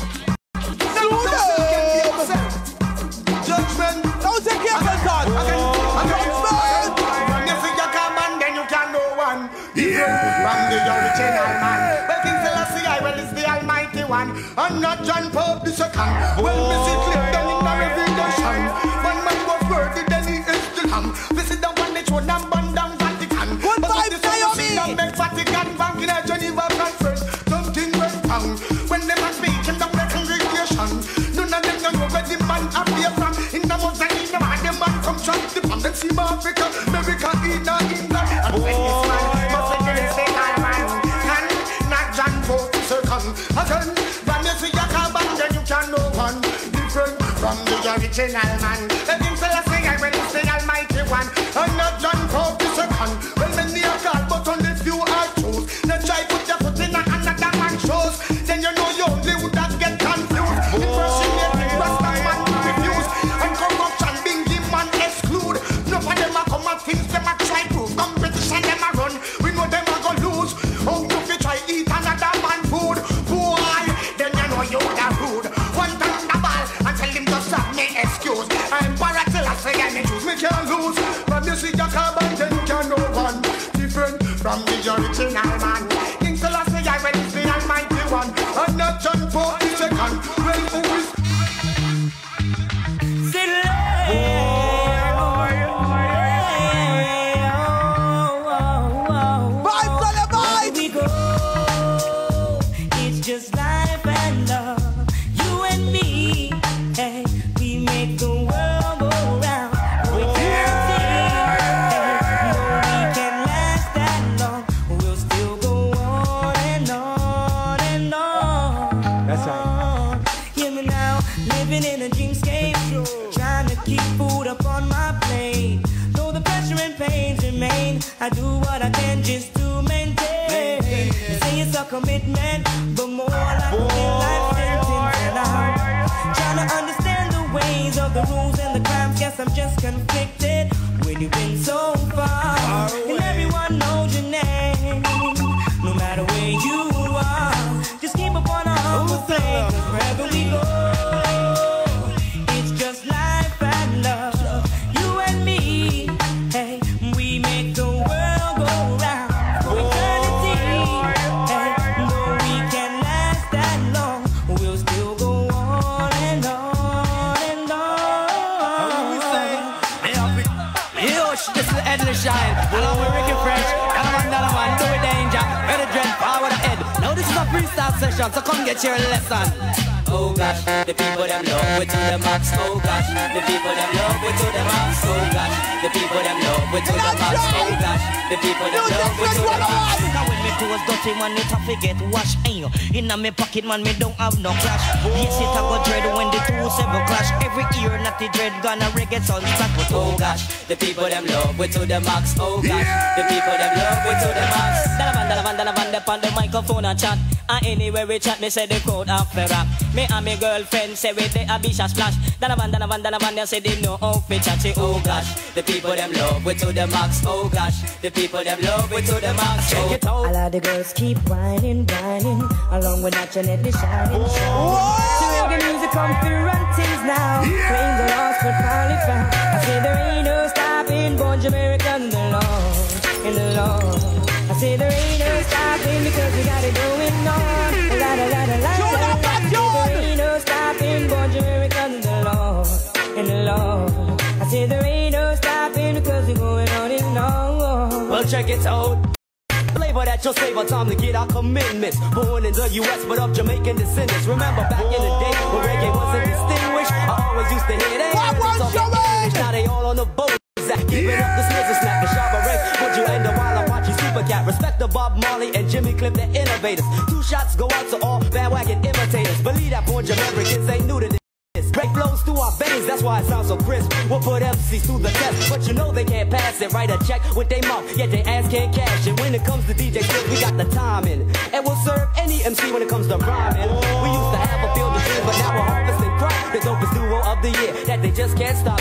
Judgment. Don't take care of your thoughts. Judgment. When you see your command, then you can know one. From the original man. Well, King Selassie, I will is the Almighty One. I'm not John Pope the second. When we see clear, then in the revelation. One man was worthy, then he is the lamb. This is the one that showed them burn down Vatican. Good vibes, Naomi. Them Vatican, Bank in Geneva Conference. Something went wrong. When they were speaking, the congregation. None of them know where the man appear from. In the Mozambique, the man come from the palm. Let's see Africa, America, England. And when this man must be the second man. And not John Pope the second. Again, when you see your carbon, then you can know one. Different from the original man. The King Selassie, I will is the Almighty One. I'm not John Pope the second. Well, many are called, but only few are chosen. Then try put your foot in another man's shoes. Then you know you only would not get confused. Impersonating Rasta man refuse. And corruption being the man exclude. None of them are come and things them a try prove. Competition them a run. We know them a go lose. Oh, you fi try eat another man food. Boy, then you know you da rude. One time the ball and tell him just have me excuse. I'm Baratil, I say I may choose. Me can't lose. But you see your
living in a dreamscape, trying to keep food up on my plate. Though the pressure and pains remain, I do what I can just to maintain. They say it's a commitment, but more like a life sentence. And I'm trying to understand the ways of the rules and the crimes. Guess I'm just conflicted when you've been so far, and everyone knows your name. No matter where you are, just keep up on a humble thing. 'Cause wherever we go, it's just life and love. You and me, hey, we make the world go round for eternity. Hey, though we can last that long, we'll still go on and on and on.
Yo, this is the endless shine. Along with Ricky Fresh, another man, do it danger. Better dread forward ahead. Now this is a freestyle session, so come get your lesson.
Oh gosh, the people them love we to the max. Oh gosh, the people them love we to the max. Oh gosh, the people them love we to the max. Oh gosh, the people them love we to the max.
Now when me clothes dirty, man, it have to get washed. Inna me pocket, man, me don't have no cash. Yes, it a go dread when the two seven clash. Every year, not the dread gonna reggae sound track. But
oh gosh, the people them love we to the max. Oh gosh, the people them love we to the max.
Dalavan, on the microphone and chat. And anywhere we chat, me say the crowd after rap. Me and me girlfriend say we the abisha splash. Dalavan, they say they know how to chat. Say
oh gosh, the people them love we to the max. Oh gosh, the people them love we to the max.
Check it out. All of the girls keep whining, along with that Janette shining. So reggae music come through run things now. Claim the lost but finally found. I say there ain't no stopping, born Jamaican in the Lord. I say there ain't no stopping because we got it going on. La la la la la la. There ain't no stopping, born Jamaican in the Lord. I say there ain't no stopping because we're going on and on.
Well, check it out. Flavor that you'll save on time to get our commitments. Born in the U.S. but of Jamaican descendants. Remember back in the day when reggae wasn't distinguished, I always used to hear they now they all on the boat. Giving up the snitch and snack the Shabba Rank. Would you end the while Apache Super Cat? Respect the Bob Marley and Jimmy Cliff, the innovators. 2 shots go out to all bandwagon imitators. Believe that born Jamaicans ain't new to this. Great flows through our veins, that's why it sounds so crisp. We'll put MCs through the test, but you know they can't pass it. Write a check with their mouth, yet their ass can't cash it. When it comes to DJ skills, we got the timing, and we'll serve any MC when it comes to rhyming. We used to have a field of dreams, but now we're harvesting crop. The dopest duo of the year that they just can't stop.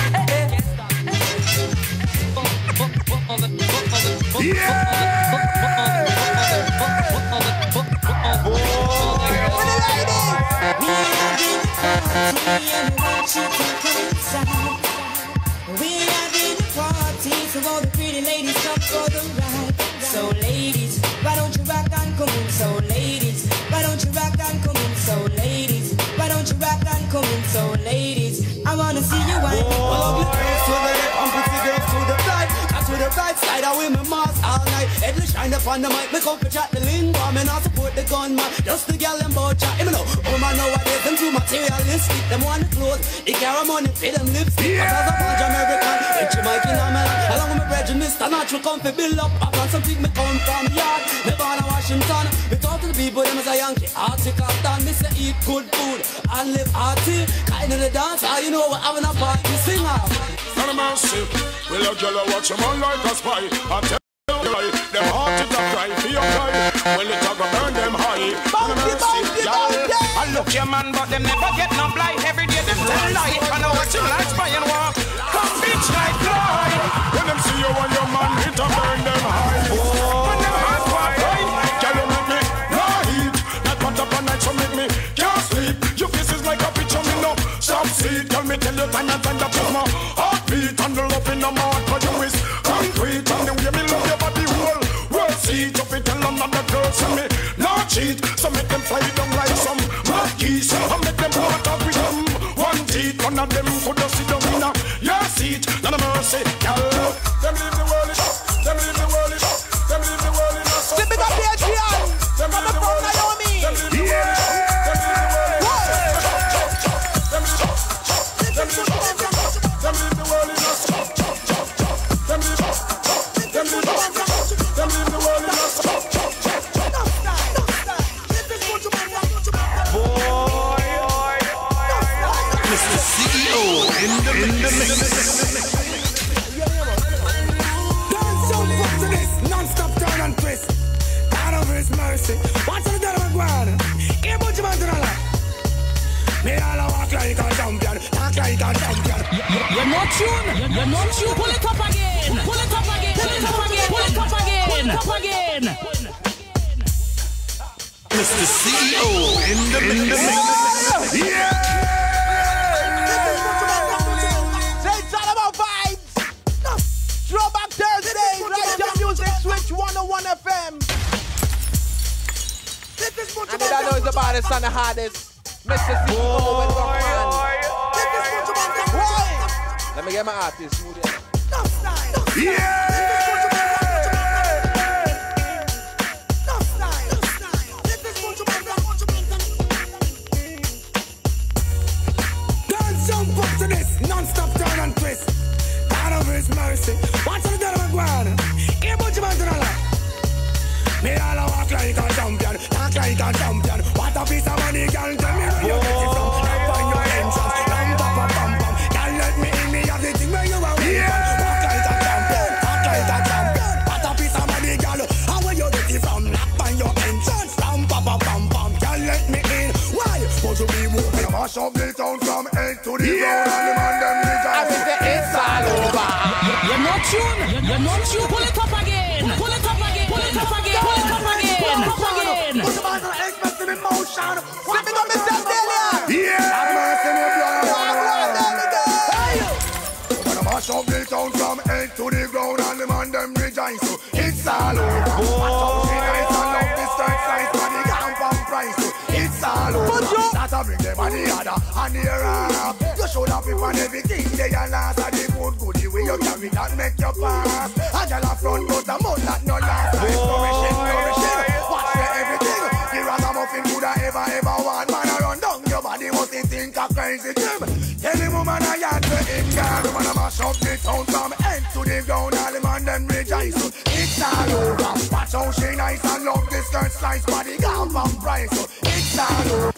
We having a party, so all the pretty ladies come for the ride. So ladies, why don't you rock and come in? So ladies, why don't you rock and come in? So ladies, why don't you rock and come in? So ladies, I wanna see you wine.
All of you girls to the left and pretty girls to the right. To the right side, I wear my mask all night. Headless shine up on the mic, me come for chat the lingo. Me not support the gunman, just the gal them bout chat. Even though, oh man, nowadays them too materialistic. Them want the clothes, they carry money, pay them lipstick. Because I'm a Jamaican, it's Jamaican, I'm along with my brethren, Mr. Natural, come for build up. I want something me come from yard. Me born in Washington, me talk to the people, them as a Yankee. Arctic Captain, me say eat good food and live hearty. Kind of the dance, you know we're having a party, sing out.
None of my shit. We love you, watch them on like a spy. I tell you right, them heart is a cry for your pride. When the talk burn them high.
I look your man, but them never get no blight. Every day them tell lie. I know what you like, spy and walk. Come bitch like fly.
When them see you and your man hit and burn them high. When them heart walk right, girl you make me no heat. Not put up a night so make me can't sleep. Your face is like a picture me no stop see. Girl me tell you time and time that is my heartbeat. And the love in the mouth for you is concrete. And the way me love your body whole world see. If you tell another girl to me no cheat. So make them fly down like some monkeys. And make them walk out with them one teeth. None of them could just sit down in a your seat. None of mercy, girl. Them leave the world in them leave the world in them leave the world in a song.
Flip it up here, Gian. From the front, Naomi.
Them leave the world in them leave the world in them leave the world in a song. Them leave the world in a song.
Mr.
in the mix.
Don't jump up to this, non-stop turn and twist. God of His mercy. Watch the devil of God. Here, put your man to the left. Me all a walk like a champion, talk like a champion.
You're not tuned. You're not tuned. Pull it up again. Pull it up again. Pull it up again. Pull it up again. Pull it up again.
Mr. CEO in the mix. Yeah.
Say it's all about vibes. Throwback Thursdayz, right down music switch 101 FM. And I know it's about the and the hardest. Mr. CEO with Rockman. Let me get my artist smooth in.
Yeah. Don't jump up to this, non-stop turn and twist. God of His mercy. Watch the devil of God. Here, put your man to the left. Me all a walk like a champion, talk like a champion. What a piece of money, girl, tell me where you get it from. Up on your entrance, ram pa pa pam pam. Girl, let me in, me have the thing where you are. Walk like a champion, talk like a champion. What a piece of money, girl, how where you get it from? Up on your entrance, ram pa pa pam pam. Girl, let me in. Why? But you be moving, mash up the town from head to the ground, and the man them rejoice. I think the it's all over.
You're not tuned. You're not tuned. Pull it up again. Pull it up again. Pull it up again. Pull it up again. Pull it up again.
Put the man on expecting emotion.
What me gonna Mr. Delia?
Yeah. I'm mercy me blood. Gonna mash up the town from head to the ground, and the man them rejoice. So it's all over. Watch out, she nice and love this third size, but the camp and price. So it's all over. That'll bring them on the other and the rap. You should have it on everything they are last. And the good the way you carry that make you pass. And you'll have front but the mud that no last. Nourishing. Watch for everything. The ragamuffin could have ever want. Man, I run down your body, must think a crazy dream. Tell the woman I had to in God. The man I mash up the town from head to the ground. All the man them rejoice. So it's all over. Watch how she nice and love this skirt slice. Body gone from price. So it's all over.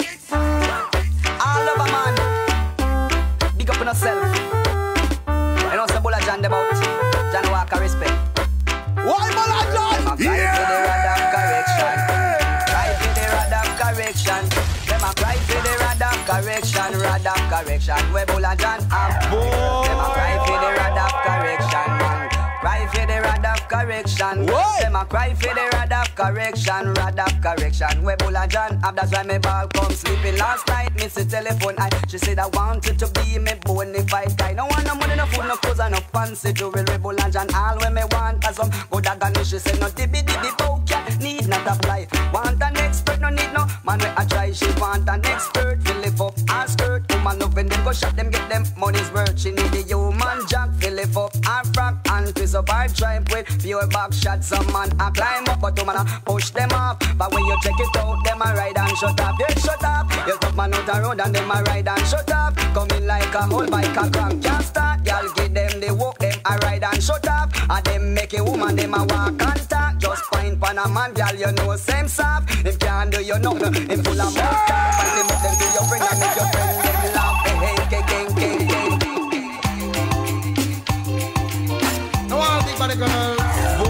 All over, man. Big up on yourself. I know some bulla John about John Walker respect.
Why bulla John?
Cry for the rod of correction. Cry for the rod of correction. Them a cry for the rod of correction. Rod of correction. Where bulla John have. Them a cry for the rod of correction, man. Cry for the rod of correction. Them a cry for the rod of correction. Rod of correction. Where bulla John have. That's why me ball come sleeping last night. Miss the telephone. She said I wanted to be me bonafide guy. No want no money, no food, no clothes, and no fancy jewelry. Bulla John all when me want as some good agony. She said no dibby poke, need not apply. Want an expert, no need no man where I try. She want an expert to lift up her skirt. Woman loving them go shop them, get them money's worth. She need a human jack to lift up her frock and twist up her tripe with pure back shot. Some man a climb up, but woman a push them off. But when you check it out, them a ride and shut up. They shut up. You took man out the road and them a ride and shut up. Coming like a whole bike a crank can't start. Y'all give them the walk, them a ride and shut up. And them make a woman, them a walk and talk. Just point pan a man, y'all you know same soft. If can't do you nothing, if full of mouth talk. And they make them to your friend and make your friend them laugh. Hey, gang.
No one think about the girls.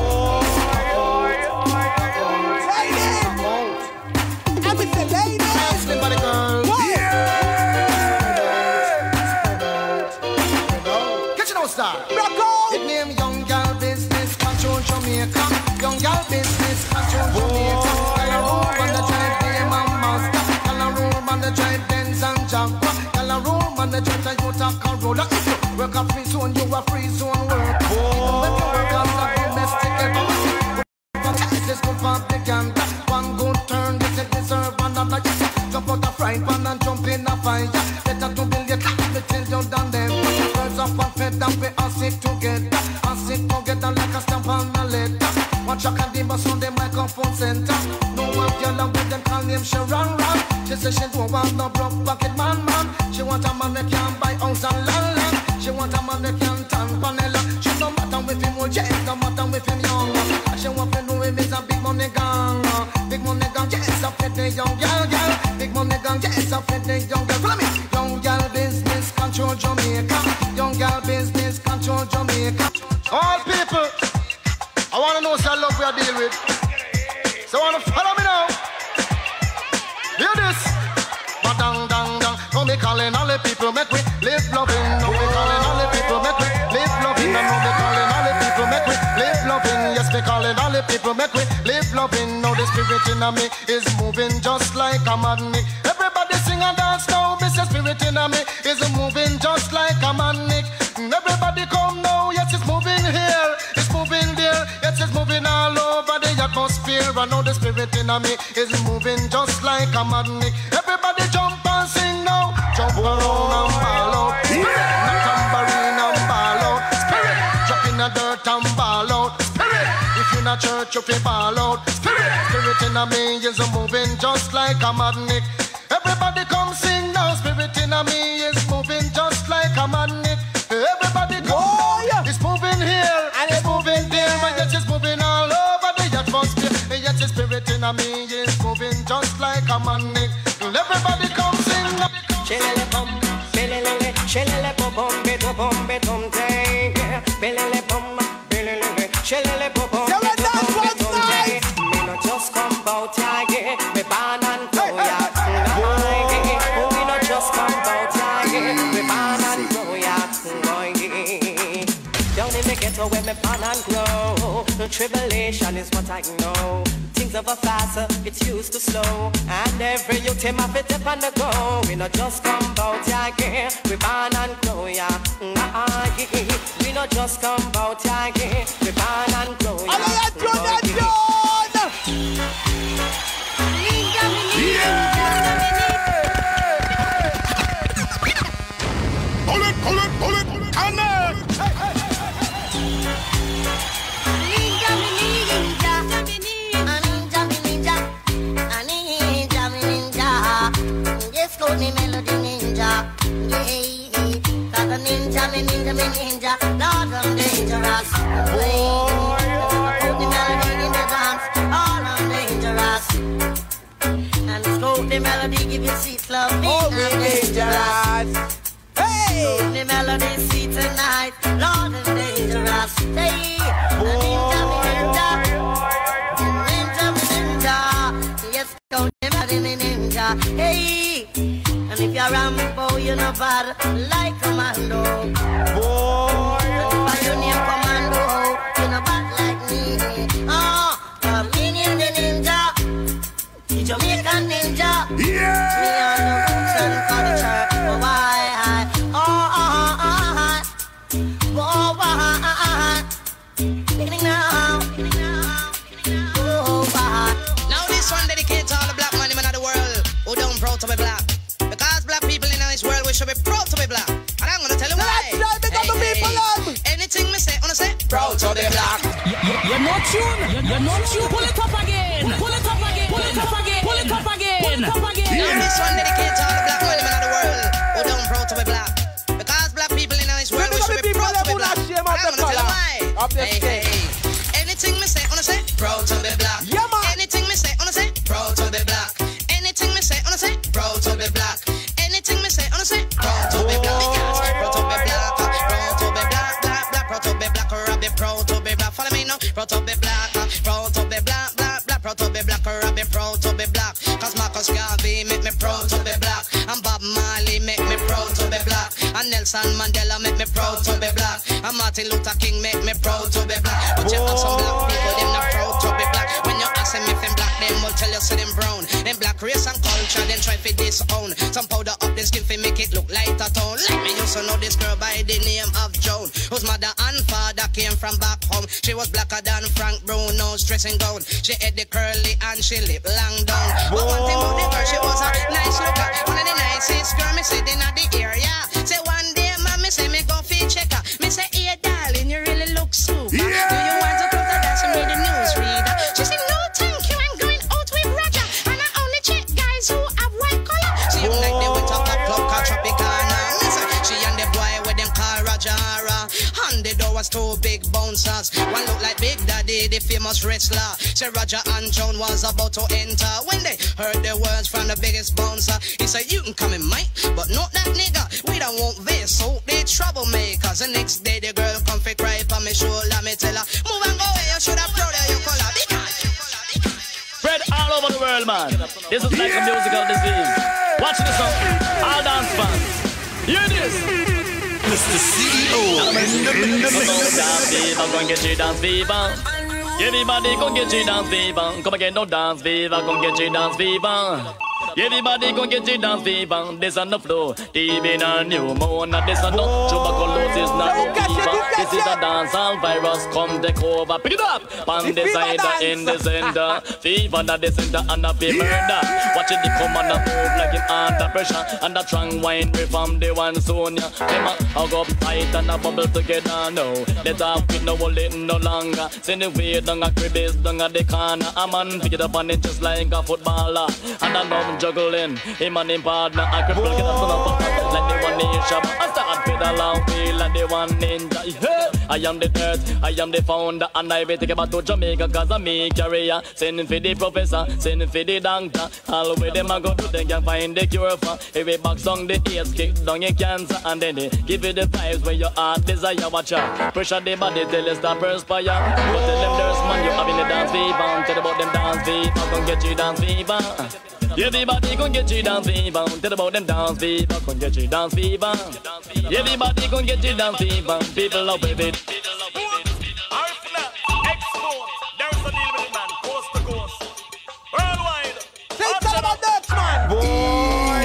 It name young girl business, control Jamaica. Young girl business, control Jamaica. Girl a room on the drive, name and master. Girl a room on the drive, Benz and Jaguar. Girl a room on the drive, Toyota Corolla. If you work a free zone, you a free zone work. Even when you work as a domestic helper, this is good for the gambler. One good turn, this is deserve another. Jump out a frying pan and jump in a fire. Better to build your capital till you done them. Birds up and fed and we all sit together. And sit together like a stamp on a letter. One track and the bus on the microphone center. No one girl and with them call name Sharon Ron. She say she don't want no broke pocket man. She want a man that can buy house and land. She want a man that can tan panela. She no matter with him old, yes, no matter with him young. She want to know him is a big money gang. Big money gang, yes, a fit the young girl. Big money gang, yes, a fit the young girl. Follow me, young girl business. control Jamaica. Young girl business control Jamaica. All people, I wanna know some love we are deal with. So wanna follow me now. Hear this. Dang dang dang. Now me calling all the people, make we live loving. Now me calling all the people, make we live loving. And now me calling all the people, make we live loving. Yes, me calling all the people, make we live loving. Now the spirit in me is moving just like a magnet. Everybody sing and dance now. Miss the spirit in me is moving just like a magnet. Everybody come now. Yes, it's moving here, it's moving there. Yes, it's moving all over the atmosphere. And now the spirit in me is moving just like a magnet. Everybody jump and sing now. Jump around and ball out. Spirit, not tambourine and ball out. Spirit, drop in the dirt and ball out. Spirit, if you're not church, you feel ball out. Spirit, spirit in me is moving just like a magnet. Everybody come sing now. Spirit in me is moving just like a magnet. Everybody come now. It's moving here and it's moving there. And yet it's moving all over the atmosphere. And yet the spirit in me is moving just like a magnet. Everybody come sing now.
Shelele bum, shelele bum, beto bum, betum tay. Belele bum, belele, shelele bum, betum tay. Me no just come bout ya, me ban and throw ya. We no just come bout ya, me ban and throw ya. Down in the ghetto where me ban and grow. No tribulation is what I know. Things of a faster, it's used to slow. And every youth him have it up on the go. We not just come bout ya again. We ban and grow ya. We not just come bout ya again. We ban and grow ya.
Pull it, and
me melody ninja, yeah. Cause a ninja, me ninja, Lord, I'm dangerous. Put the melody in the dance, all I'm dangerous. And stroke the melody, give you sweet love, I'm dangerous. Hey, stroke the melody, sweet tonight, Lord, I'm dangerous. Hey, a ninja, me ninja, yes, stroke the melody, me ninja, hey. And if you're Rambo, you're not bad like Commando. Boy, and if you're near Commando, you're not bad like me. Oh, I'm Indian ninja, the Jamaican ninja. Yeah, me on the roots and culture. Oh, why? Oh, why? Beginning now. Oh, why?
Now this one dedicated to all the black men in the world who don't proud to be black. Because black people in this world, we should be proud to be black. And I'm gonna tell you why. Anything me say, wanna say, proud to be black.
You're not tuned. You're not tuned. Pull it up again. Pull it up again. Pull it up again. Pull it up again. Pull it up again.
Now this one dedicated to all the black women in the world who don't proud to be black. Because black people in this world, we should be proud to be black. And I'm gonna tell you why. Hey. Anything me say, wanna say, proud to be black. Anything me say, wanna say, proud to be black. Anything me say, wanna say, proud to be black. Anything me say, wanna say, proud to be black. Proud to be black, proud to be black, black, proud to be black, Robbie, proud to be black. Follow me now, proud to be black, proud to be black, black, proud to be black, Robbie, proud to be black. Cause Marcus Garvey make me proud to be black, and Bob Marley make me proud to be black, and Nelson Mandela make me proud to be black, and Martin Luther King make me proud to be black. But you have some black people, them not proud to be black. When you ask them if them black, them will tell you so them brown. Them black race and culture, then try for disown. Some powder up the skin for make it look like a tone. Like me used to know this girl by the name of Joan, whose mother and father came from back home. She was blacker than Frank Bruno's dressing gown. She had the curly and she lip long down. But one thing about the girl, she was a nice looker. One of the nicest girl me sitting at the area. Say one day, mommy say me go feed check her. Me say, hey darling, you really look super. Yeah. Do you want to come to dance with me the news reader? She said, no thank you, I'm going out with Roger. And I only check guys who have white collar. She look like they went up a club called Tropicana. She and the boy with them call Rajara. And the door was two big bouncers. One looked like Big Daddy, the famous wrestler. Say Roger and Joan was about to enter. When they heard the words from the biggest bouncer, he said, you can come in, mate, but not that nigga. We don't want this.
troublemakers. The next day the girl come fi cry on me shoulder. Me tell her, move and go away, you should have proud of your color.
Spread all over the world, man. This is like a musical disease. Watch this song. All dance fans. Hear this.
Mr. CEO in the mix.
Dance fever, go and get your dance fever. Everybody go get your dance fever. Come again, no dance fever. Come get your dance fever. Everybody go get your dance fever. This on the floor. TV a new moon. This on no tuberculosis, not no fever. This is a dancehall virus. Come take over. Pick it up. On the side, in the center. Fever at the center and a be murder. Watch it come on and move like him under pressure. And a strong wine from the one soon. Them a hug up tight and a bubble together now. Let off with no wallet no longer. Send the way down a cribbies down at the corner. A man pick it up on it just like a footballer. And a numb juggling. Him and him partner. I could plug it up on a like the one nation. I start with a long wheel like the one ninja. I am the earth, I am the founder. And I will take about to Jamaica cause I'm me career. Sending for the professor, sending for the doctor. All the way them a go to they can find the cure for. If we box on the ears, kick down your cancer. And then they give you the vibes where your heart desire. Watch out, pressure the body till it start perspire. Go tell them there's man you having the dance fever. Tell about them dance fever, come get you dance fever. Everybody gon' get you dance fever. Tell about them dance fever. Gon' get you dance fever. Everybody gon' get you dance fever. People love it.
There's a deal with it, man. Coast to coast. Worldwide.
Say tell about Dutch, man. Boy.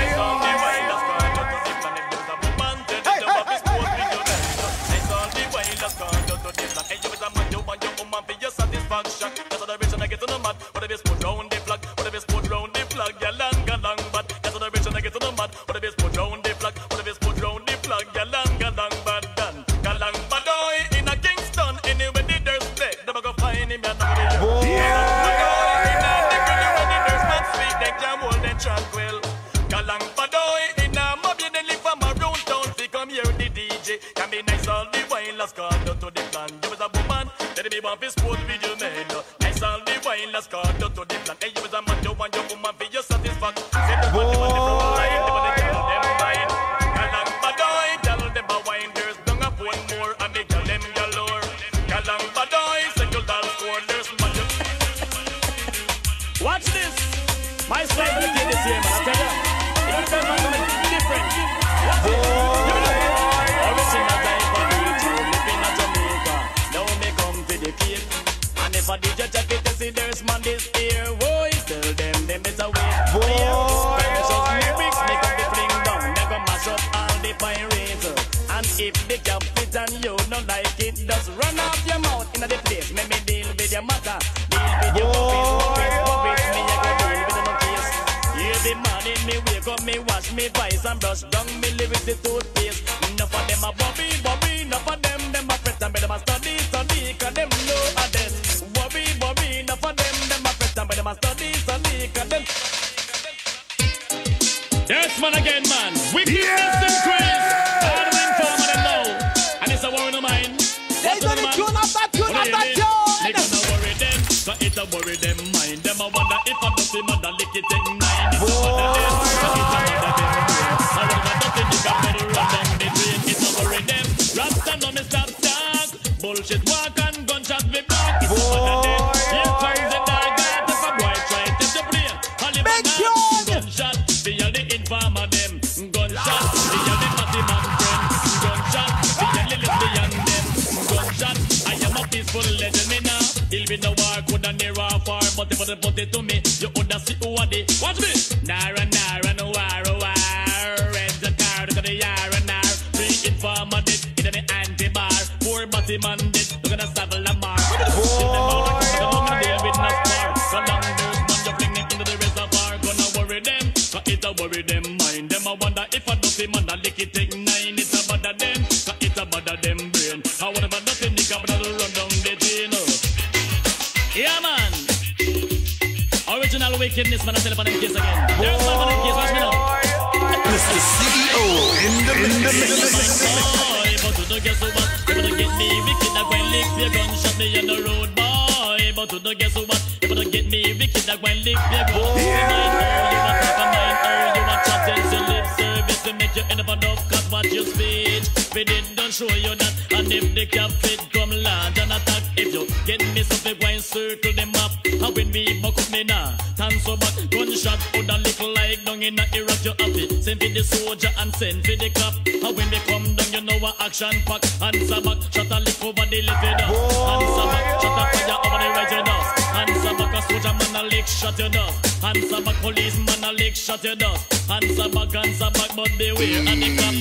Watch this. My style for the kid this year, man. I tell you. You know the first one coming different. Watch it. Original time for me to live in Jamaica. Now me come to the Cape. And if I DJ check it to see there's man this here. Boy, tell them it's a way. Boy. Precious lyrics make up the fling down. Never mash up all the pirates. And if the cap fit and you don't like it, just run off your mouth in the place. Make me deal with your matter. Deal with your puppies. Me a go deal with no case. Every morning me wake up, me wash me face and brush down me live with the toothpaste. Enough of them a bobby. Enough of them a fret and them a study. Cause them know a death. Bobby. Enough of them a fret and them a study. Cause them. There's man again, man. Wickedness increase. All the inform them now. And it's a war of mine.
They don't need tune up that tune.
They gonna worry them, so it's a worry them mind. Them a wonder if I don't see mother lick it in 9. It's a mother them, so it's a mother them. I want a dirty nigga better run down the drain. It's a worry them. Rasta no me stop talk. Bullshit walk and gunshot we block. It's a mother them. Here comes the dog. If a boy try to test the plane, Hollywood gunshot. Be all the informer them. Gunshot. Be all the party man friend. Gunshot. Be all the lesbian them. Gunshot. I am a peaceful legend me now. He'll be no war, coulda near or far. But if you put it to me, you woulda see who are they. Watch me. Nara, no war. Red the car, look at the yar and nar. Free informer dead, in the anti-bar. Poor body man dead, look at the saddle and mar. Gonna deal with no spar. So long those man, you fling them into the reservoir. Gonna worry them, cause it'll worry them mind. Them I wonder if I don't see man, I lick it take 9. It's a bother them, cause it's a bother them brain. I wonder if I don't see nigga, but I'll run down the chain. Yeah, man. Original wickedness, man. I tell you about them kids again. There's my man in kids. Watch me now.
Mr. CEO in the mix.
But to the guess what? You wanna get me wicked? I go and lick your gun, shot me on the road, boy. But to the guess what? You wanna get me wicked? I go and lick your gun. You a talk a mind, you a chat, tell your lip service to make you end up enough. Cut what you speech. fi did don't show you that. And if the cap fit come large and attack, if you get me something wine circle them up. And when we buck up me now, turn so back, gunshot put a little like down in a Iraq you happy. Send for the soldier and send for the cop. And when they come down you know a action pack. Answer back, shot a lick over the left dust. Answer back, shot a fire over the right dust. Answer back a soldier man a lick shot your dust. Answer back policeman a lick shot your dust. Answer back, but beware and the cop.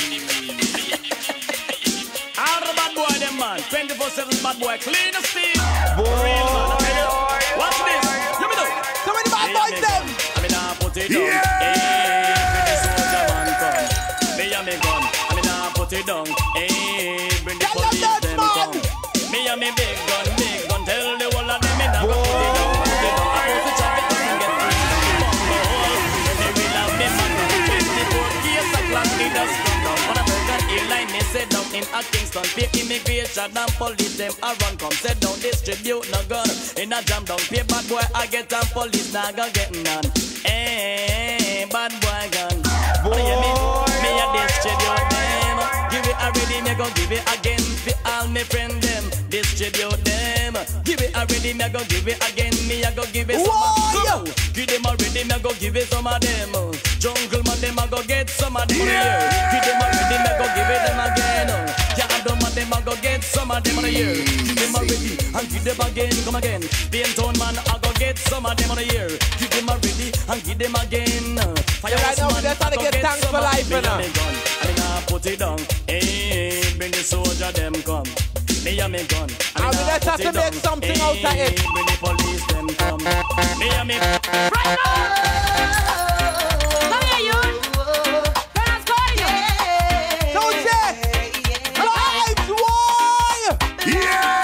All the bad boy them man, 24/7 bad boy, clean the steam. Real man, I tell you. Watch this, you me know.
So many bad boys them.
I mean I put it down. Hey, bring the soldier man come. Me and me gun. I mean I put it down. Hey, bring the police them come. Me and me big gun. Tell the whole of them me not go put it down. Put it down. I put the traffic down get free. Bumbo hole, they will have me man. 24 years a clock it has come down. On American airline they say down in a Kingston. Pay immigration and police them a run come. Say down distribute no gun in a jam down. Pay bad boy I get and police now go get none. Hey, bad boy gun. Boy, me a distribute them. Give it already, me go give it again. For all me friend them, distribute them. Give it already, me go give it again. Me a go give it some of them. Give them already, me go give it some of them. Jungle man, them a go get some of them. Give them already, me go give it them again. Yeah, them a them a go get some of them on the year. Give them already and give them again, come again. Paintown man a go get some of them on the year. Give them already and give them again.
Right now, we're just trying to get thanks for life, you know.
I mean, I put it down. Hey, bring the soldier, them come. Me and me gun. I mean,
let's have to make something out of it.
Bring the police, them come. Me and me. Right
now! Come here, you. Let us call you.
Don't say. Vibes, boy!
Yeah!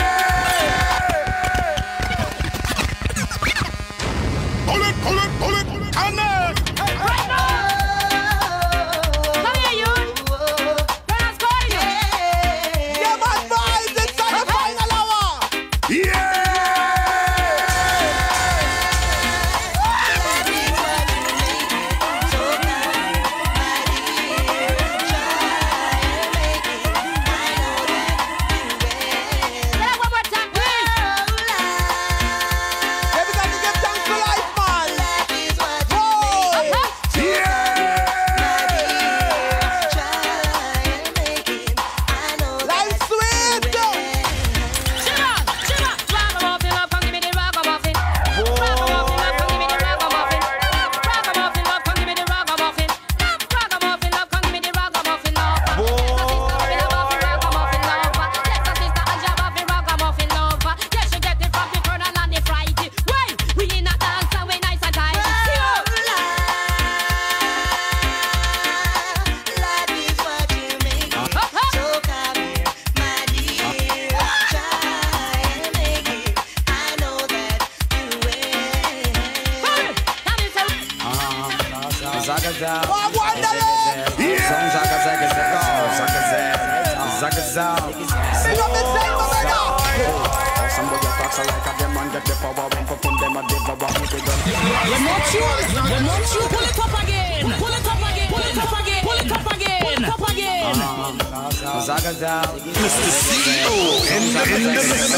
Pull it, and then.
Right now! Come here, you. Let us call you.
Yeah, man, vibes, it's on the final hour.
Yeah!
Mr. CEO in the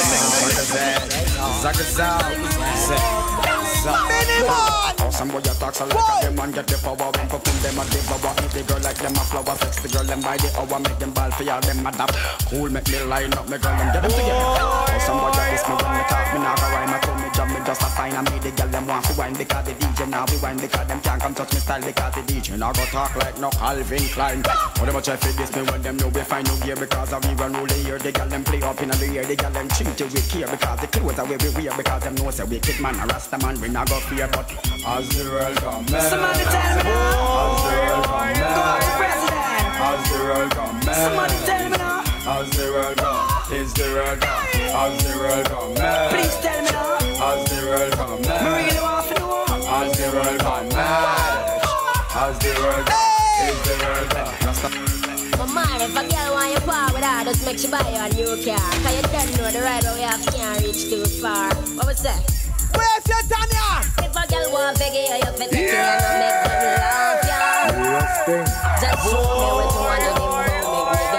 Some boy attacks like a them and get the power when perform them a devour. Eat the girl like them a flower, sex the girl them by the hour, make them ball for y'all them adapt. Cool make me line up, me girl them get them together. Some boy diss me when me talk, me nah go rhyme. I told me job, me just a fine and me the girl them want to wine because the DJ now we wine because them can't come touch me style because the DJ now go talk like no Calvin Klein. Whatever try for this me when them know we find no gear because of we run rule the year. The girl them play up in the air, the girl them treat you with care because the clothes are where we wear because them know say wicked man a Rasta man we nah go fear but as the world come back.
Somebody tell me now.
As the world come back.
Go to president.
As the world come back.
Somebody tell me now.
As the world come. Is the world come. As the world come back.
Please tell me now.
As the world come back.
Me really want to know.
As the world come back. As the world come. Is the world come.
My man, if a girl want you far with her, just make she buy you a new car. Cause you don't know the ride we have can't reach too far. What we say?
Where's your Tanya?
If a girl want biggie, you fit it and make them laugh, yeah. Just show me what you want to do, make me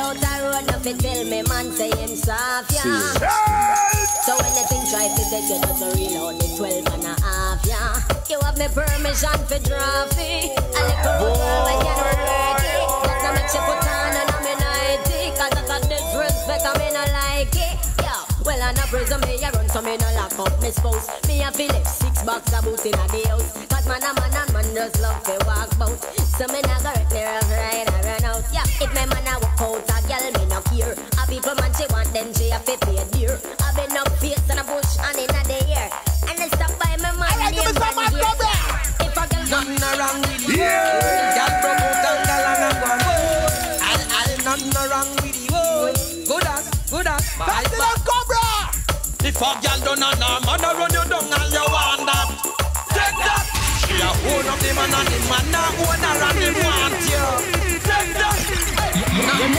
out the road, nothing tell me man say him soft, yeah. So when the thing try to take you, just reload the 12 and a half, yeah. You have me permission for drafty. A little girl when you know ready. Just to make you put on and I'm in IT. Cause that's a disrespect, I mean I like it. Yeah, well I'm not prison, me I run so me no lock up me spouse. Me a feel 6 box of boots in a the house. Cause man a man and man just love to walk bout. So me not go right there right and run out. Yeah, if my man a walk out, a girl me no care. A people man she want then she a fit pay dear. I been up face and a bush and in a the air. And then stop by my man name and gear. If a girl
nothing wrong with you, girl promote and girl and a go. I'll nothing wrong with you. Good as, bye bye.
Cobra.
If a girl done a norm, man a run you down and you want that. Take that. She a hold up the man and the man now own her and him want you. Take that. Nothing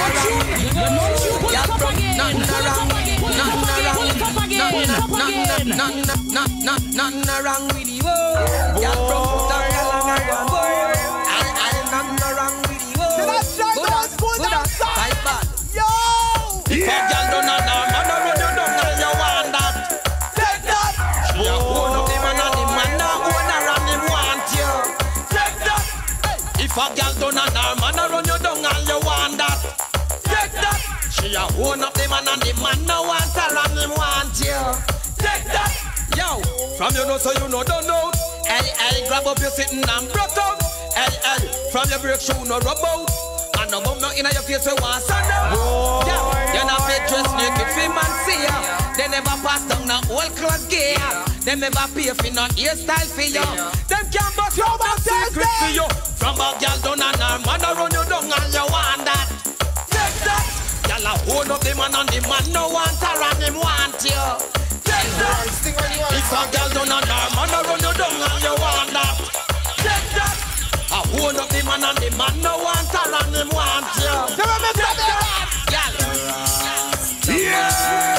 wrong with you. Girl promote and girl and a go. Nothing wrong with you. Good as, bye bye.
If a girl done a norm, man a run you down and you want that. Take that. She a hold up the man and the man now own her and him want you. Take that. If a girl done a norm, man a run you down and you want that. Take that. She a hold up the man and the man now want her and him want you. Take that. Yo, from you know so you know don't know. Hey, grab up your sitting and broke out. Hey, from your break shoe no rub out. And no bum no inna your face we want stand up. Yeah, you not fit dress naked fi man see ya. They never pass down no old class gear. They never pay fi no hairstyle for you. Them can't bust your back secret for you. From a girl down and her man a run you down and you want that. Take that. Girl a hold up the man and the man no want her and him want you. Take that. If a girl down and her man a run you down and you want that. Take that. I hold up the man and the man no want her and him want you. Take that. Girl. Yeah.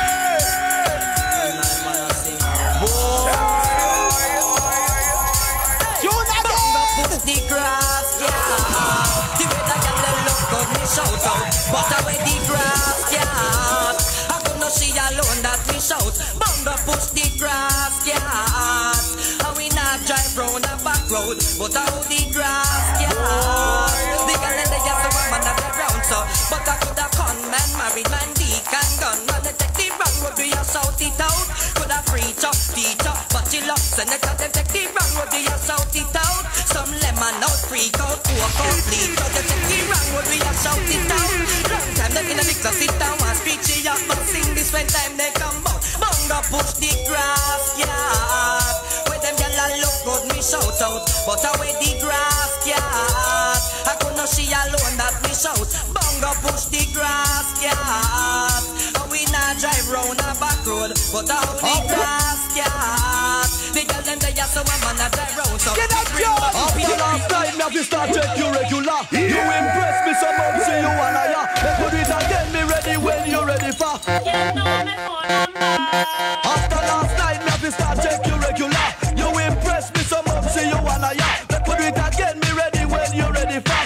The grass, yeah. The way that girl look good, me shout out. But away the grass, yeah. I could not see alone that me shout. Bound up push the grass, yeah. And we not drive round the back road, but how the grass, yeah. The girl and the girl the woman at the ground, so. But I could have con man, married man, deacon, gun. Man, they take the wrong road, we have shout it out. Could have preach up, teach up, but she loves and they tell them take the wrong road, we have shout it out. Some lemon out, freak out, walk out, bleed out. They take the wrong road, we have shout it out. Long time they in a mix of sit down and speak it up, but sing this when time they come out. Bunga push the grass, yeah. Where them gyal look good, me shout out. But away the grass, yeah. I could not see alone that me shout. Bunga push the grass, yeah. And we not drive round a back road, but how the grass, yeah. The gyal them they just so a man a drive round, so
get up, yo!
After last night, me have to start check you regular. You impress me so much, see you and I. Let's do it again, me ready when you ready for. After last night, me have to start check you regular. You impress me so much, see you and I. Let's do it again, me ready when you ready for.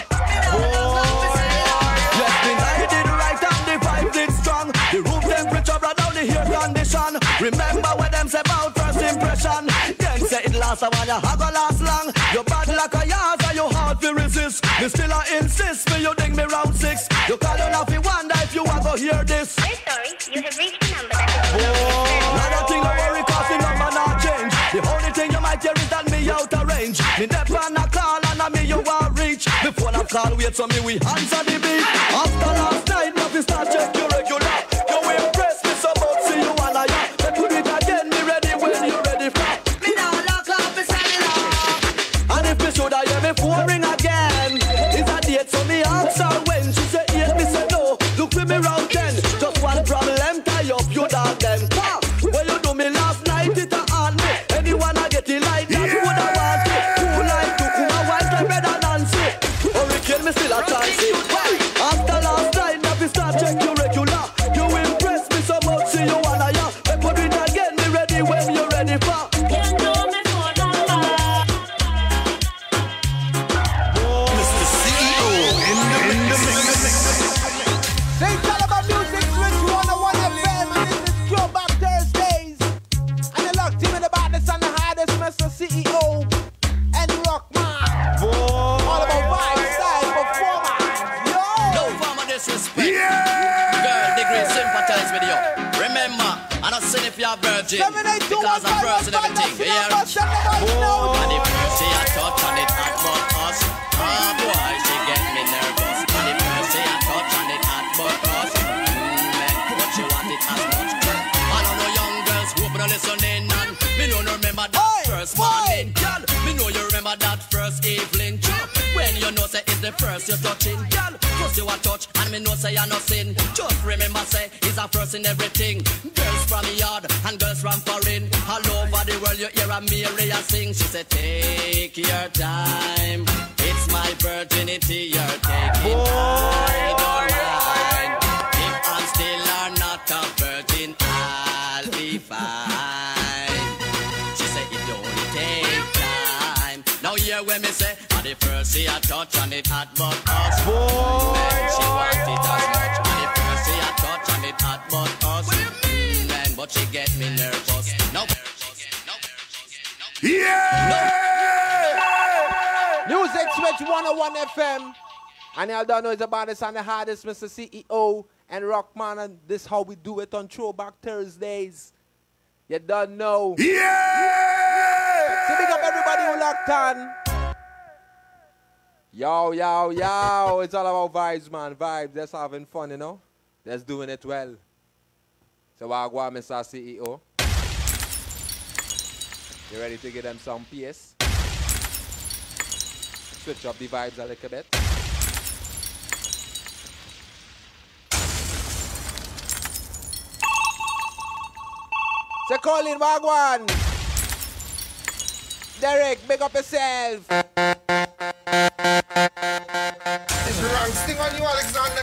Yes, the night did right and the vibe did strong. The room temperature brought down the air condition. Remember when them say about first impression. Then say it last a while, you have a last long. You bad like a yard and you hard to resist. Me still I insist, me you ding me round 6. You call you laugh, you wonder if you want to hear this.
We're sorry, you have reached the number that
Not a thing to worry cause the number not change. The only thing you might hear is that me out of range. Me never on a call and a me you want reach. Before I call wait so me we answer the beat. After last night, nothing start check you regular. You impress me so much, see you and I. Let's do it again, me ready when you ready for.
Me now lock up the cellular.
And if me should I hear me pouring again. It's a date so me ask her when. She say 8, me say no. Look with me round 10. Just one problem, tie up your dog them. What you do me last night, it a on me. Anyone I get it like that, would I want it. Cool like Tuku, my wife like better Nancy. Hurricane me still a chance it. After last night, now we start check you regular. You
Mr. CEO and Rockman. All about vibes, style, performance. Yo!
No form of disrespect. Yeah! Girl, degree sympathize with you. Remember, I'm not saying if you're virgin because I'm first in everything. Yeah. And the first day I touch on it at but us. Oh boy, she get me nervous. And the first day I touch on it at but us. Man, what you want it as much. I don't know young girls who open a listening and me don't remember that first morning, girl. Me know you remember that first evening, girl. When you know say it's the first you're touching, girl. First you a touch and me know say you're nothing. Just remember say it's a first in everything. Girls from yard and girls from foreign. All over the world you hear a Mary sing. She said take your time. It's my virginity you're taking. I don't mind. If I'm still or not a virgin, I'll be fine. She said it only take time. Now hear when me say the first day I touch and it hot but us. Man, she want it as much. And the first day I touch and it hot but us. Man, but she get me nervous. No.
Yeah! Music Switch 101 FM. And y'all don't know it's about this and the hardest, Mr. CEO and Rockman. And this how we do it on Throwback Thursdays. You don't know. Yeah! So big up everybody who locked on. Yo, yo, yo. It's all about vibes, man. Vibes. That's having fun, you know. That's doing it well. So I'll go on, Mr. CEO. You ready to give them some PS? Switch up the vibes a little bit. So Colin, Wagwan. Derek, big up yourself.
It's wrong. Sting on you, Alexander.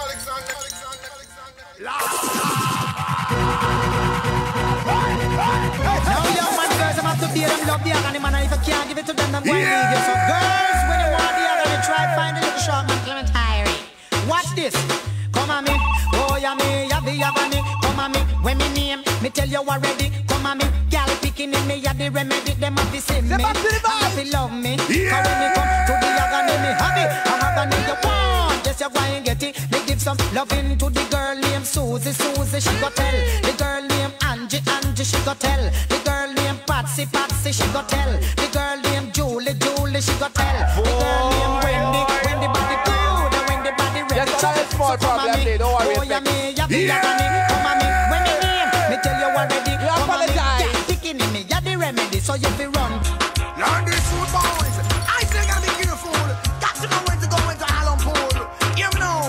Now young man, girls, I'm have to be them love the agony man. And if I can't give it to them, I'm going to leave you. So girls, when you want the agony, try find a little short man, Clement Hyrie. Watch this. Come on me, oh yeah me, yeah the agony. Come on me, when me name, me tell you already. Come on me, gal picking in me, yeah the remedy. Them have to see me, and have to love me. Yeah. Cause when me come to the agony, me have it. I agony you want, yes you go and get it. They give some loving to the girl named Susie, Susie she go tell. The girl named Angie, Angie she go tell. The girl named Patsy, Patsy she go tell. The girl named Julie, Julie she go tell. The girl named Wendy, Wendy body good and Wendy body ready.
Just a small problem, they don't worry.
Oh yeah me, yeah the agony. Come on me, when me name, me tell you already. You apologize. Yeah, picking in me, yeah the remedy, so you feel run.
Learn these food boys. I think I'll be careful. Got to know when to go into Allen Pool. Hear me now.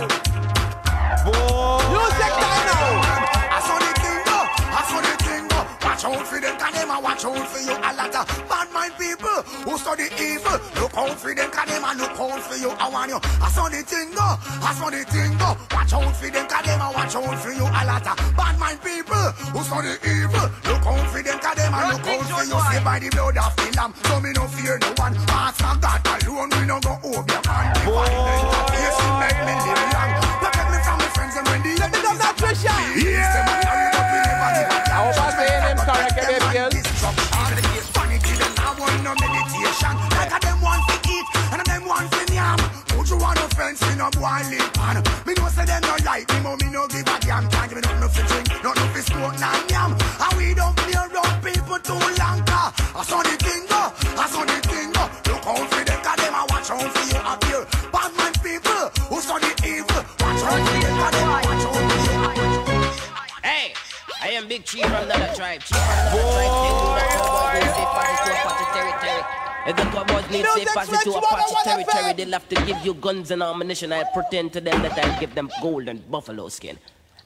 Music time now. I saw the thing go. I saw the thing go. Watch out for them, cause them a watch out for you. A lot of bad mind people who study evil. Look out for them, cause them a look out for you. I want you. I saw the thing go. I saw the thing go. Watch out for them, cause them a watch out for you. A lot of bad mind people who study evil. Look out for them, cause them a look out for you. Say by the blood of the lamb, so me no fear no one. Ask for God alone, we no go over your man. Divine interface, make me live long. Protect me from my friends and when the enemy is a pressure.
I hope I'm saying them correct, baby.
Panic, them I want no meditation. Like a them want to eat and them want to yam. Put you on offense, me no boy live pan. Me no say them no like me, but me no give a damn. Can't give me nothing for drink, nothing for smoke, nah yam. And we don't play around people too long. I saw the thing go, I saw the thing go. Look out for them, cause them a watch out for you up here. Bad man people who study evil. Watch out for them, cause them a watch out for you.
Hey, I am Big Chief from another tribe. Chief from another tribe. They do that to avoid safe passage to Apache territory. If the cowboys need safe passage to Apache territory, they'll have to give you guns and ammunition. I'll pretend to them that I'll give them gold and buffalo skin.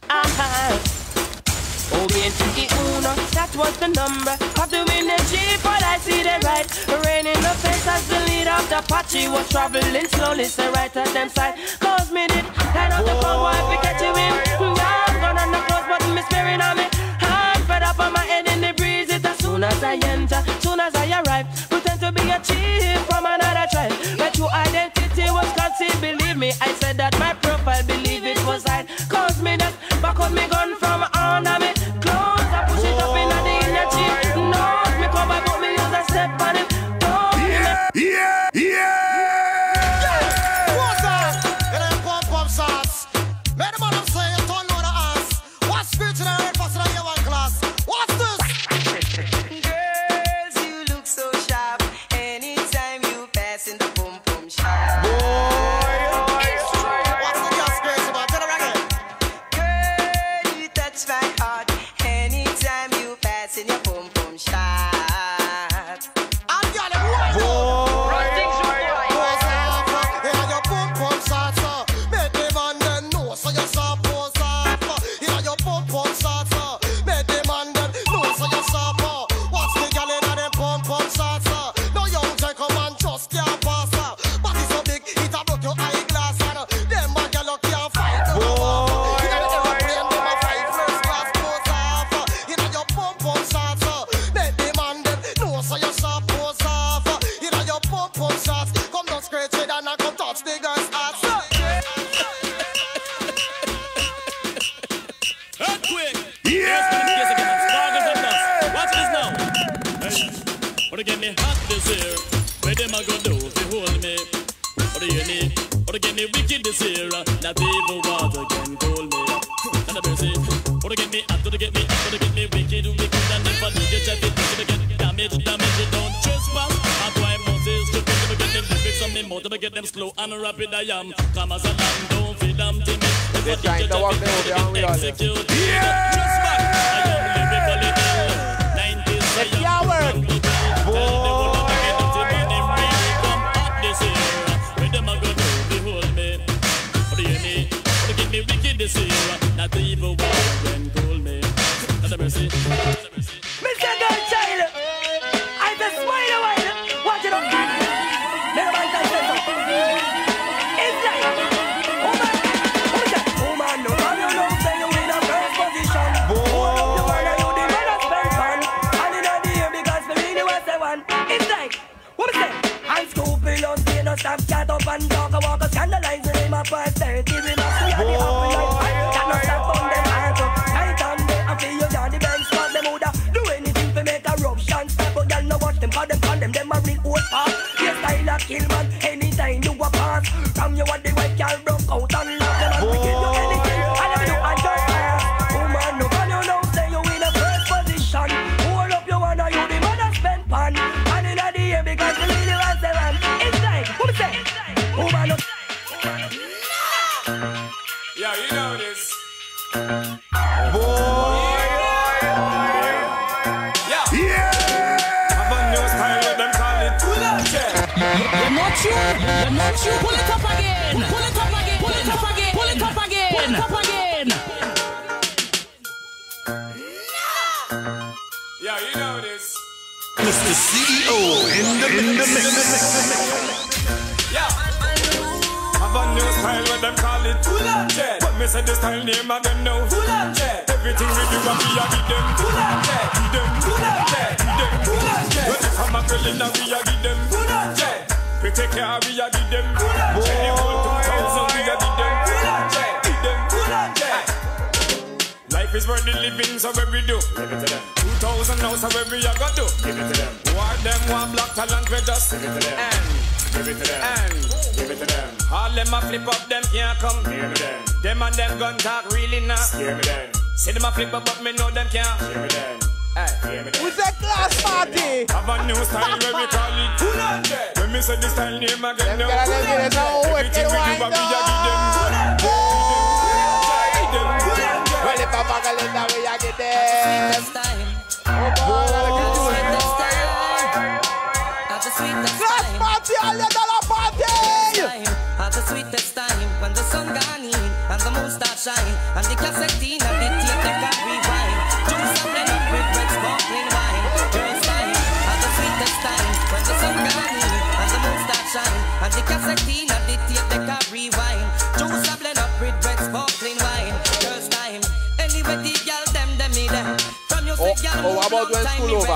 Oh, being uno, that was the number. Have to win the Jeep, but I see the right. Rain in the face as the lead of the Apache was traveling slowly, so right at them side. Cause me did, line up the convoy if we get you in. I'm gonna knock close, but me sparing on me. I'm fed up on my head in the breeze. It as soon as I enter, soon as I arrive. Pretend to be a chief from another tribe. My true identity was concealed, believe me. I said that my profile, believe it was hide. Cause me that, back on me gun from under me. Close, I push it up in the inner cheek. Nose me cover, but me use a step on it.
to get me hot this year. Where them a go do if you hold me? Or to get me, or to get me wicked this year. Not even water can cool me. And the mercy, or to get me hot, to get me hot, to get me wicked, wicked. And if I do get jacket, to get damage, damage, don't trespass. That's why Moses to get them lyrics on me more, to get them slow and rapid I am. Come as a lamb, don't feed them timid.
They're trying to walk me over on real.
Yeah! I am lyrically ill. 90s, I am lyrically ill. Boy! Come hot this year. Where them a go do, behold me. Or do you hear me? Or to get me wicked this year. Not even water can cool me. Not a mercy.
Mr. Girl Child, I just smile away. Watch it up. Never mind, I said so. It's like, stop, cat up and talk, I walk, scandalize the name of first 30. We must see how the happen like that. Not stop on them hands up. Night and day, I feel you down the bench spot. Them woulda do anything to make a eruption stop. But y'all know watch them, cause them condemn them a real old part. Your style a kill man, anytime you a pass. From you what the white girl broke out and love them. And we give you anything, I never do and just pass. Woman, no can you know, say you in a first position. Hold up your one, or you the man that spend pan. And in the air because the lady was the man.
Yeah, you know this.
Boy. Yeah. Yeah. Have a new style with them call it pull up.
You're not you. You're not you. Pull it up again. Pull it up again. Pull it up again. Pull it up again. Pull it up again.
Yeah, you know this.
Mr. CEO in the mix.
Yeah. Have a new style when them call it full on jet. But me say the style name again now full on jet. Everything we do and we a give them full on jet. Give them full on jet. Give them full on jet. When they come a girl in we a give them full on jet. We take care we a give them full on jet. The whole 2000 we a give them full on jet. Give them full on jet. Life is worth the living, so what we do? Give it to them. 2000 now, so what we a got do? Give it to them. War them one black talent we just give it to them. Give it to them. And give it to them. All them a flip up, them can't come. Hear me then. Them and them gun talk really not. Hear me then. See them a flip up, but me know them can't. Hear me then. Hey, hear me then.
Who's that class party?
Have a new style where we call it full on jet. When me say this style name again now. Everything we do, but we a give them full on jet. Give them full on jet.
Well, if I'm a calendar, we a give them. Class party, all the dollar party.
At the sweetest time, when the sun gone in and the moon start shine, and the cassette and the tape they can rewind. Juice and blend up with red sparkling wine. Girls time, at the sweetest time, when the sun gone in and the moon start shine, and the cassette and the tape they can rewind. Juice and blend up with red sparkling wine. Girls time, anyway the girl them me there. From your sick girl,
how about when school over?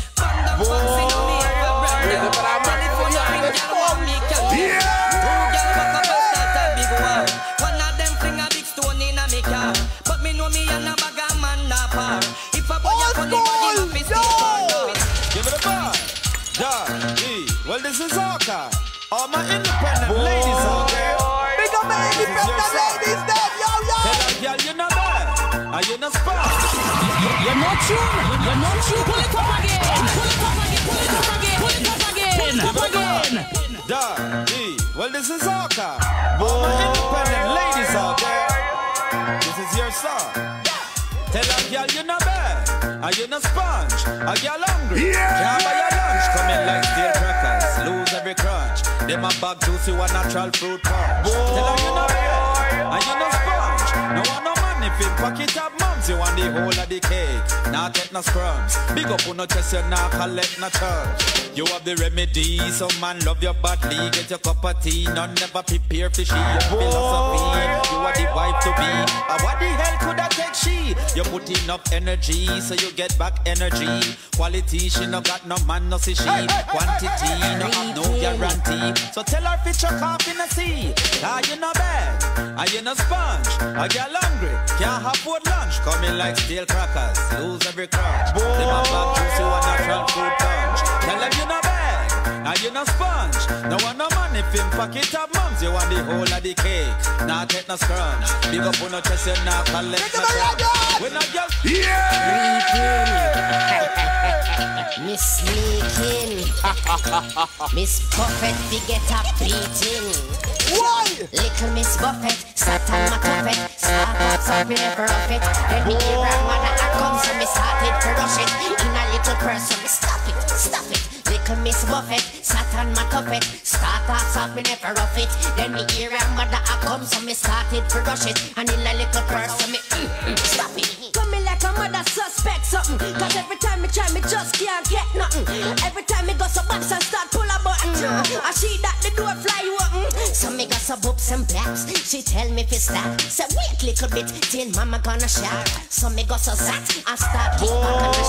One of them fling a big stone in a me car, but me know me and a bag of man na par. If a boy a funny body up his
give it a bar. Well, this is our car. All my independent ladies out there.
Big up my independent ladies there, yo.
Tell a girl you're not bad, and you're not spot.
You're not true. You're not true. Pull it up again. Pull it up again. Pull it up again. Pull it up again. Up again.
Well, this is our car. All my independent ladies out there. This is your song. Tell a girl you're not bad, and you're not sponge. A girl hungry, can't buy your lunch. Come in like steel crackers, lose every crunch. Them a bag juicy one natural fruit punch. Tell her you're not bad, and you're not sponge. No one no money if in pocket of mums. You want the whole of the cake, not get no scrums. Big up on no chest, you not collect no charge. You have the remedy, some man love your badly. Get your cup of tea, none never prepare for she. Your philosophy, you are the wife to be. What the hell could I take she? You put enough energy, so you get back energy. Quality, she no got no man, no see she. Quantity, no have no guarantee. So tell her fit your off in the sea. Ah, you no bad, and you no sponge. A girl hungry, can't have food lunch. Coming like steel crackers, lose every crunch. Them a bag juicy, one natural food punch. Tell them
in a sponge. No one no man if him pocket up mums. You want the whole of the cake. Nah, take no scrunch. Big up on no chest and now collect no crunch. When I just
Miss Sneaking. Miss Buffett, we get a beating. Why? Little Miss Buffett, sat on my tuffet. Start me never off it. Then me hear her mother, I come, so me started to rush it. In a little person, me stop it, stop it. Little Miss Buffett, sat on my tuffet. Start me never off it. Then me hear her mother, I come, so me started to rush it. And in a little person, me stop it. Come me like a mother suspect something. Cause every time me try, me just can't get nothing. Every time me go so box and start pull a button. I see that the door fly open. So me got some boops and blacks. She tell me fi stop. Say wait little bit till mama gonna shout. So me go so zat and start kick back and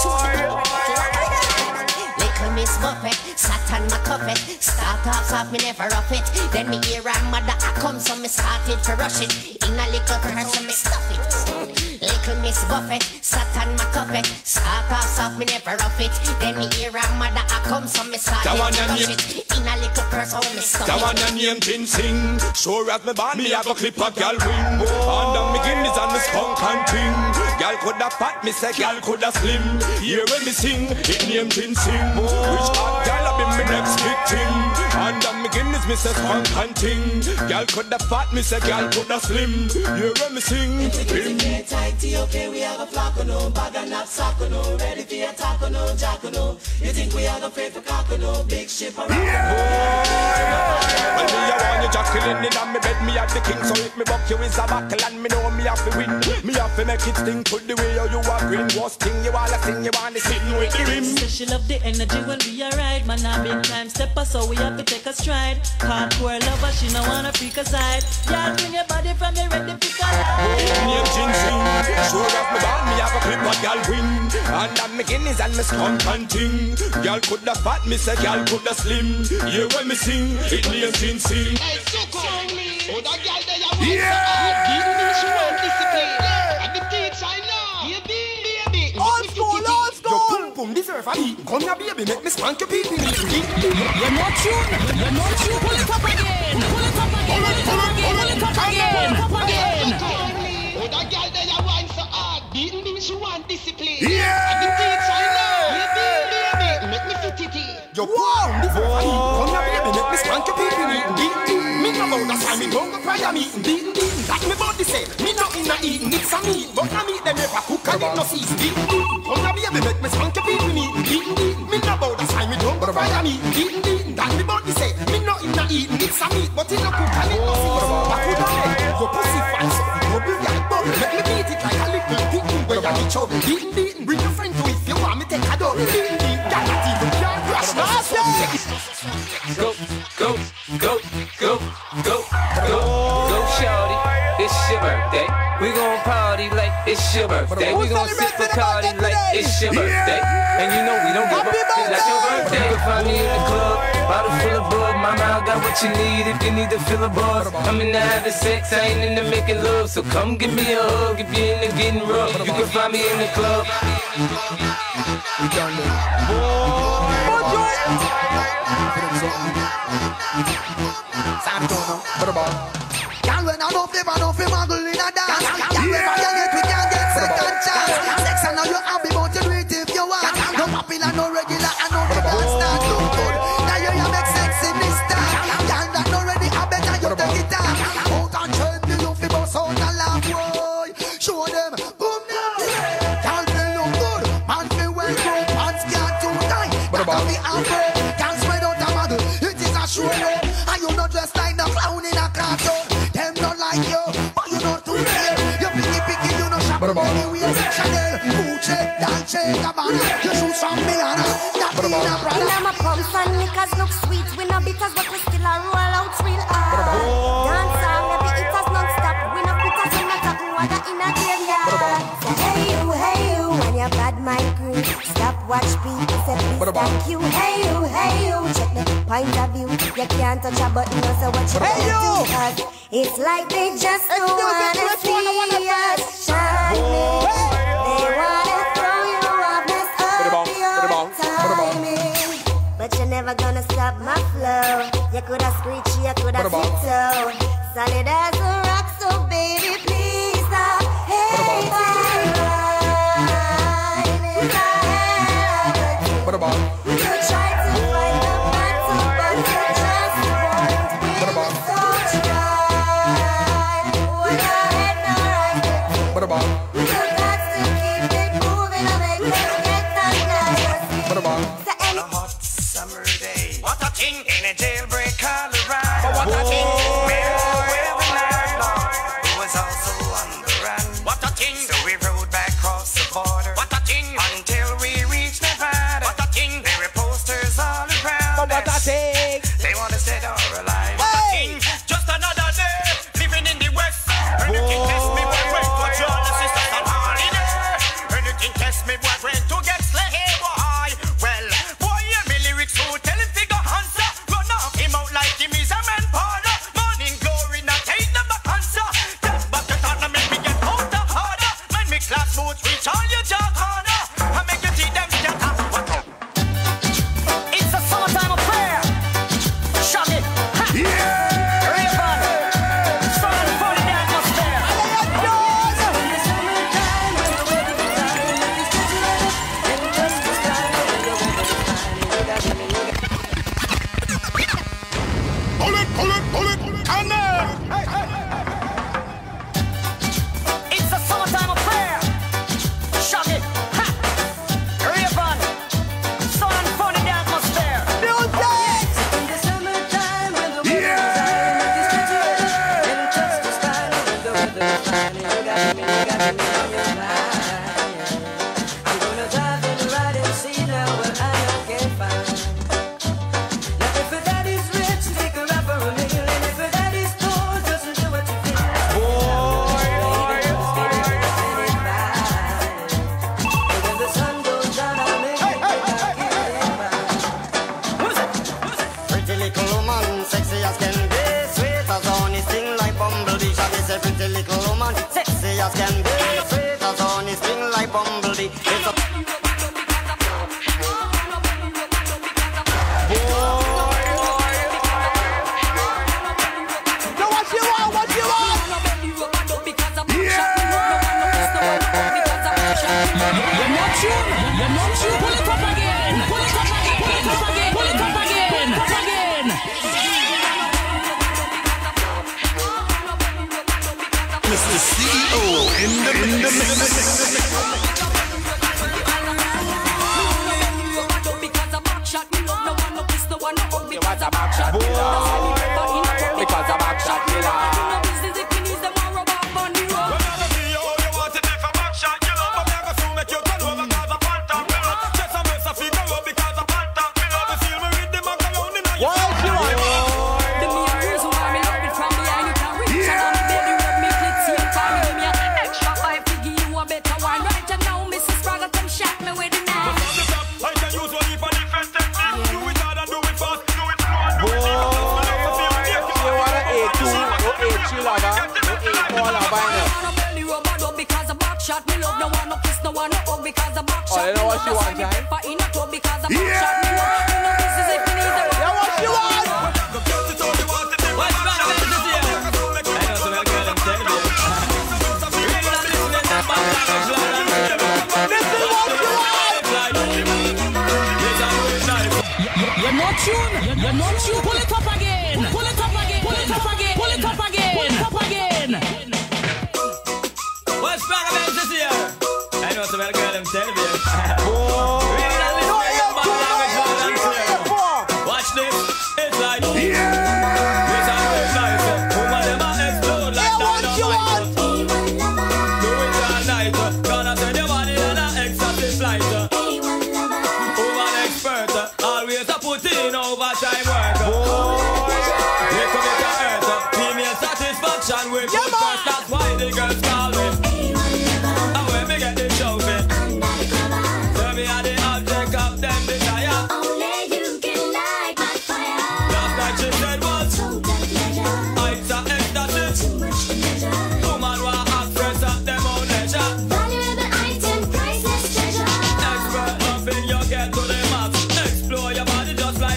Little Miss Buffett, sat on my cuffet. Start off, me never off it. Then me hear her mother I come, so me started to rush it. In a little person, me stop it. Little Miss Buffett, sat on my cuffet. Start off, me never off it. Then me hear her mother I come, so me started to rush it. In a little person, me stop it.
That one your name Tin Sing. Sure as me band, me have a clip a gal wing. Under me Guinness and me skunk and ting. Gal coulda fat, me say gal coulda slim. Hear when me sing, it name Tin Sing. Which hot gal a be me next big thing. Under me Guinness, me say skunk and ting. Gal coulda fat, me say gal coulda slim. Hear when me sing.
Okay, we have a flock or no, bag and not sock or no, ready for your taco no, jack or no. You think we are the afraid for cock or no, big ship around.
Well, me a want you jacqueline in on me bed, me at the king. So if me buck you is a buckle and me know me have to win. Me have to make it sting, put the way you are green. Worst thing you wanna sing, you wanna sing with the rim.
Say she love the energy when we are ride. Man, a big time stepper, so we have to take a stride. Hardcore lover, she no wanna freak aside. Y'all bring your body from your ready to pick a
name Ginseng. Sure as me band, me have a clip a gal win. And I'm me Guinness and me skunk and ting. Gal coulda fat, me say gal coulda slim. Hear when me sing, it name Ginseng.
Hey, so call me. Oh, that gal there, you want she want discipline. And the teach I know. Yeah, baby.
Old school, old school. Your pum pum deserve a beat. Come here, baby, make me spank your pee-pee.
You're not tune. You're not tune. Pull it up again. Pull it up again. Pull it up again. Pull it up again. Pull it up again.
Oh, that gal there, you want so hard. Beating me, she want discipline.
Yeah.
And the teach I know. Yeah, baby. Make me fit it.
Yo, wow, deserve a beat. Come here, baby, make me spank your pee-pee. Me no about that time, me don't go prayer meeting. That me body say, me no inna eating. It's a meat, but a meat them never cook and it no season. Come here, baby, make me spank your pee-pee. Me no about that time, me don't go prayer meeting. That me body say, me no inna eating. It's a meat, but it no cook and it no season. Back with the leg, your pussy fat, so bubble like bubble. Make me beat it like a little pig where you be chubby. Bring your friend to if you want me take a double. That not even can't crash.
Go, go, go, go, go, go, go, shorty. It's your birthday. We gon' party like it's your birthday. We gon' sip Bacardi like it's your birthday. And you know we don't give up, it's like your birthday. You can find me in the club, bottle full of bug. Mama, I got what you need if you need to fill a buzz. I'm in the having sex, I ain't into making love. So come give me a hug if you're into getting rough. You can find me in the club. We done
Can't when I don't feel muggle in a dance. Can't when I get we can't get second chance. Sex and now you happy but you do it if you want. No popular, no regular, and no the dance that look good. Now you make sex in this time. Can't that no ready, I better you take it down. Out and trade me, you feel boss out and laugh, boy. Show them, boom now. Can't feel no good, man feel well grown, pants can't too tight. That can be ample, can't spread out a model. It is a show, and you not dressed like the clown in a cartoon. Them not like you, but you not too fair. You picky, you no shop anywhere. Chanel, Gucci, Dolce, Gabbana. You shoes from Milana, not in a Prada.
Now my pumps and knickers look sweet. We no bitters, but we still a roll out real hard. Dance song, every hitters non-stop. We no quitters, we not talking water in a graveyard. So hey you, when your bad mind crew. Stop, watch people say please thank you. Hey you, check the point of view. You can't touch a button, so what you gonna do? Cause it's like they just don't wanna see us shining. They wanna throw you off, mess up your timing. But but you're never gonna stop my flow. You coulda screechy, you coulda tiptoe. Solid as a rock, so baby, please stop. Hey,
What about?
you try to fight the battle, but you just won't win. So try, put your head no right.
What about?
You got to keep it moving, I'll make you get that.
What about?
On
a hot summer day, what a thing in a jailbreak Colorado. What a thing, where the landlord who was also on the run. What a thing, so we rode back across the border. What a thing, until we reached Nevada. What a thing, there were posters all around.
What a thing,
they want us dead or alive. What a thing, just another day, living in the West. Anything test me, boyfriend, to join the sisters on holiday. Anything test me, boyfriend, to get slayed, boy. Well, boy, yeah, me lyrics who tell him figure answer. Run off him out like him is a man powder. Morning glory, not take number answer. That bucket on make me get out the harder. Man, me class boots reach all your jaw corner. I make you see them scatter. It's a summertime affair. Shut it. Yeah. It's a summertime affair. Shut it. Ha. Raven. Sun and fun in the atmosphere. Music. In the summertime when the weather is high, and just as fine when the weather is fine, you got me on your mind. I'm gonna dive in right and see now what I can find. Now if your daddy's rich, take her out for a meal, and if your daddy's poor, just do what you feel. When the sun goes down, I'll make it back
Pretty little woman, sexy as can be, sweet as honey, sting like bumblebee. Shall we say pretty little woman, sexy as can be, sweet as honey, sting like bumblebee. It's a
You're not sure. Pull it up again. Pull it up again. Pull it up again. Pull it up again. Again.
Mr. CEO in the mix.
because a back shot, me love no one, no kiss no one, no hug because a back shot.
Because a back shot killer. Oh, you know what she wants, right? Yeah! Yeah, what she wants?
You're not tuned. You're not tuned. Pull it up again. Pull it up again. Pull it up again. Pull it up again. Pull it up again.
What's back about this year? I know some girl them tell me. Watch this. It's like yeah. It's always nice. Woman them a explode like dynamite. Do it all night. Gonna send your body on an ecstasy flight. Woman expert. Always a put in overtime work. We commit to earth. Female satisfaction we put first. That's why the girls call me. And when me get the trophy, tell me how the object of them desire.
Only you can light my fire.
Last night she said was heights of ecstasy. Woman want access at them own leisure.
Valuable item, priceless treasure.
Expert loving you get to the max. Explore your body just like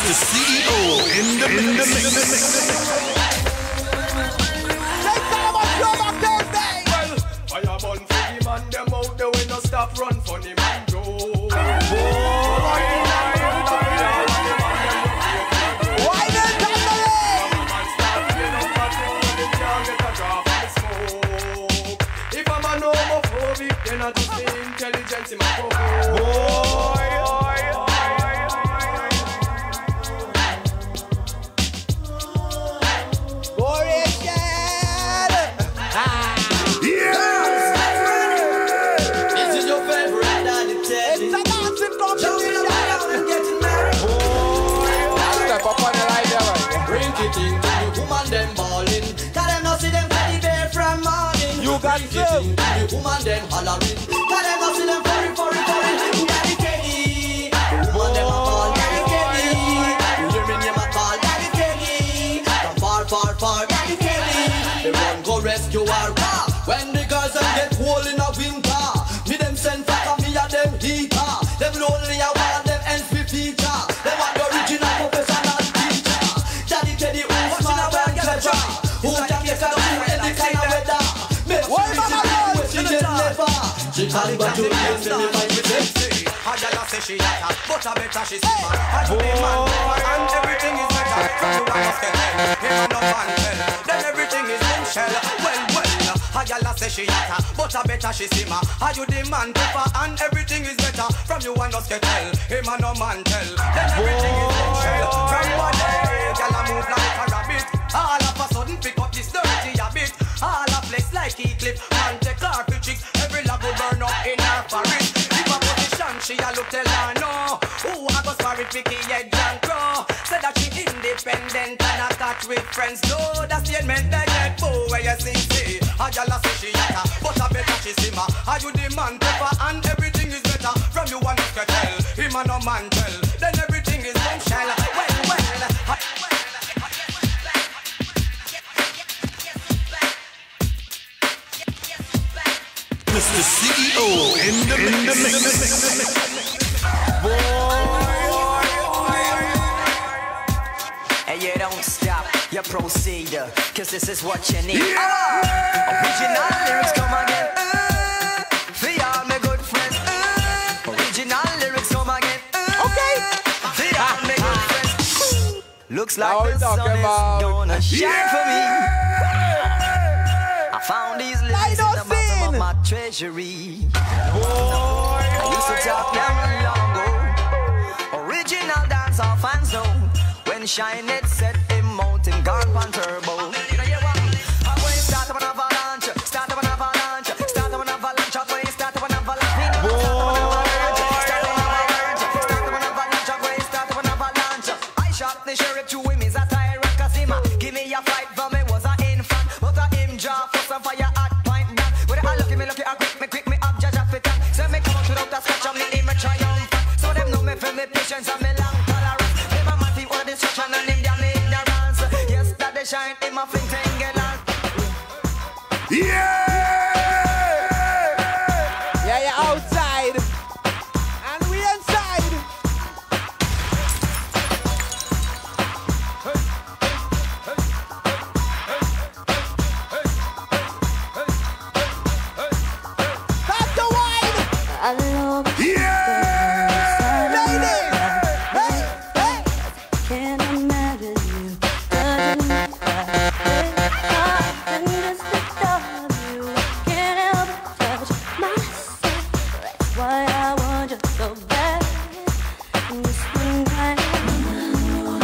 Mr. CEO in the mix.
Fire burn for the man, them out there we no stop run funny man Joe. Why the if I'm a homophobic, then I just the intelligence in my
got
the woman them hollering. Got them go see them furry. Daddy Kenny. The woman them a call Daddy Kenny. You hear me name a call Daddy Kenny. From far, Daddy Kenny. They run go rescue our car. When the girls them get cold in a winter, me them send back and me a them heater. Them lonely a want them ends be feature. They want the original professional teacher. Daddy Kenny who's smart and clever. Who can get a do any kind of weather. She call it back to the end, me find me sexy. A girl say she hot, but I better she simmer. I do the man, and everything is better. From the one of him and no man tell. Then everything is bombshell. Well. A girl say she hot, but I better she simmer. I do the man prefer, and everything is better. From you one of tell, him and no man tell. Then everything is bombshell. From one day, girl I move like a rabbit. All of a sudden pick up this dirty habit. All a flex like Eclipse, man take her for chicks. Every love will burn up in her forest. If a position, she a look tell her no. Ooh, I go sorry picky head and crow. Said that she independent and attached with friends. No, that statement that get boo where you see. A gyal a say she yatta, but I better she simmer. Are you the man prefer and everything is better. From you one you can tell, him and no man tell. Then everything is bombshell. Well.
Mr. CEO in the mix.
And you don't stop, you proceed, cause this is what you need. Original lyrics come again. For all my good friends. Original lyrics come again. Okay. For all my good friends. Looks like the sun is gonna shine for me. I found these lyrics in the bottom of my treasury. I used to talk them long ago. Original dancehall fans know when Shine it set him out in gone pan turbo. I when you start up an avalanche, start up an avalanche, start up an avalanche, when you start up an avalanche, start up an avalanche, start up an avalanche, when you start up an avalanche. I shot the sheriff to him is a tyrant Casima. Give me a fight for me was an infant, but a him draw for some fire at point blank. When I look at quick me up judge of it. Say me come out without a scratch on me in my triumph. So them know me for me patience and me long tolerance. Never my team all destruction and him down ignorance. Yes, that they shine in my fling tangle.
Yeah, you're outside and we inside. That's the wine. I love it.
Can't imagine you touching me. Can't help but touch myself. That's why I want you so bad. In the springtime, all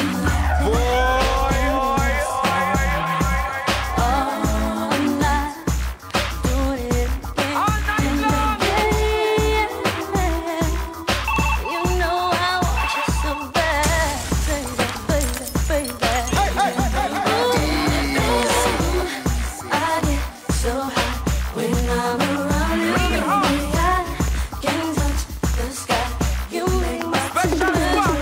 night, doing it again. You know I want you so bad, baby. I get so high when I'm around you. I can touch the sky. You make my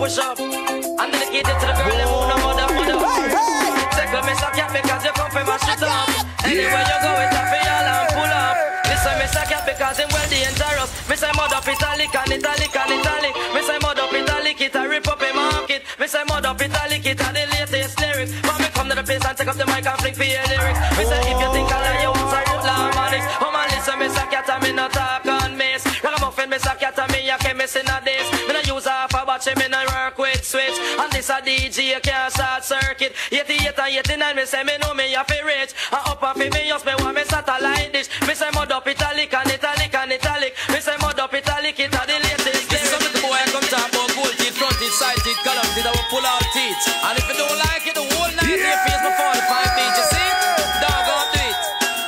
push up. And dedicate it to the girl them who no mother. Second miss a cat because you come from my shit up. Anywhere you go it's a feel and pull up. Listen miss a cat because him well dangerous. Miss a mud up italic and italic and italic. Miss a mud up italic it a rip up a market. Miss a mud up italic it a the latest lyrics. But me come to the place and take up the mic and flick for your lyrics. Miss a if you think I lie you want some root harmonics. Oh man listen miss a cat and me no talk on miss. Ragamuffin miss a cat and me a chemist in a this. Me no use half a batch me no work with switch. And this a DJ can't short circuit. 88 and 89 me say me know me a fi rich. And up and fi me just me want me satellite dish. Me say mud up italic and italic and italic. Me say mud up italic it a the latest.
This is something the boy come talk about gold teeth, front teeth, side teeth, column teeth, I will pull out teeth. And if you don't like it, the whole night your face before the 5 feet, you see? Dog go do it.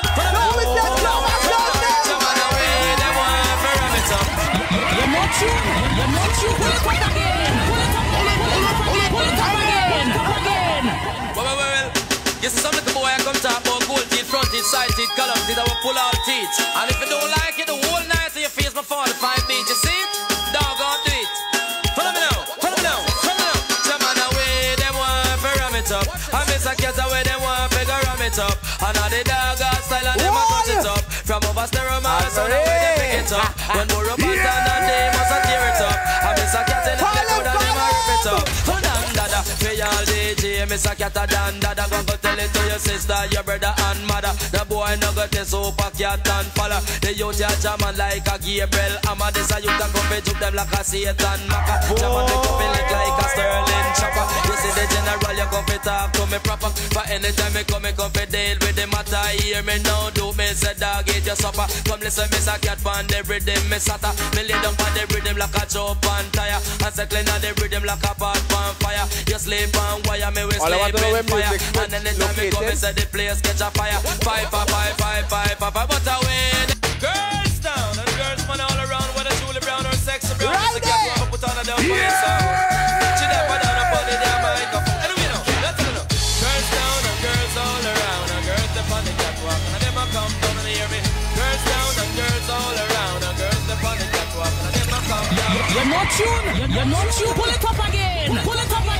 You're not you. Pull it up again. Pull it up again.
Well. You see something the boy come talk about gold teeth, front teeth, side teeth, column teeth, I will pull out teeth. And if you don't like it, the whole night your face before the 5 feet, you see? Dog go do it. Follow me now. Some man away, them want to ram it up. I miss a cat away, them want to ram it up. And all the dog got style and them a touch it up. From over stereo man, so now they pick it up. When more robot and they must tear it up. I miss a cat in the crowd and them a rip it up. Hold on, dada, pay all DJ, miss a cat a dan, dada. Go tell it to your sister, your brother and mother. The boy no got a super cat and follow. The youth ya jamming like a Gabriel. Amma this a youth a come and juke them like a Satan Maka. Jamming they come and lick like a Sterling chopper. You see the general, you come and talk to me proper. But anytime me come and deal with the matter. Hear me now, do me say dog eat your supper. Come listen, miss a cat pan the rhythm, me sata. Me lay down on the rhythm like a chop and tire. And circling on the rhythm like a pot pan fire. You sleep on wire, me we sleep in fire. And anytime me come and say the place catch a fire. Five, but away. Girls down and girls man all around. Whether Julie Brown or Sexy Brown, right the cat want put on a down for yourself. She never down up on the damn microphone. Anyway, no, let's go. Girls down and girls all around. And girls up on the catwalk and them a come down and hear me. Girls down and girls all around. And girls up on the catwalk and them a come down.
You're not tuned. Pull it up again. Pull it up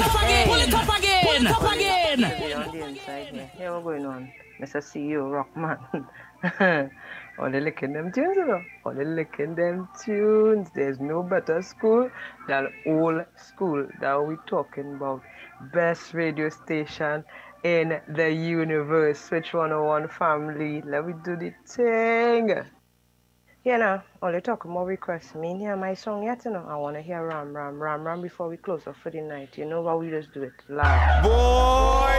again.
On the inside here. Here we're going on. Mr. CEO Rockman. All the licking them tunes, you know. All the licking them tunes. There's no better school than old school that we're talking about. Best radio station in the universe. Switch 101 family. Let me do the thing. You know, all the talk more requests. Me hear my song yet, you know. I want to hear Ram before we close up for the night. You know what we just do it live.
Boy.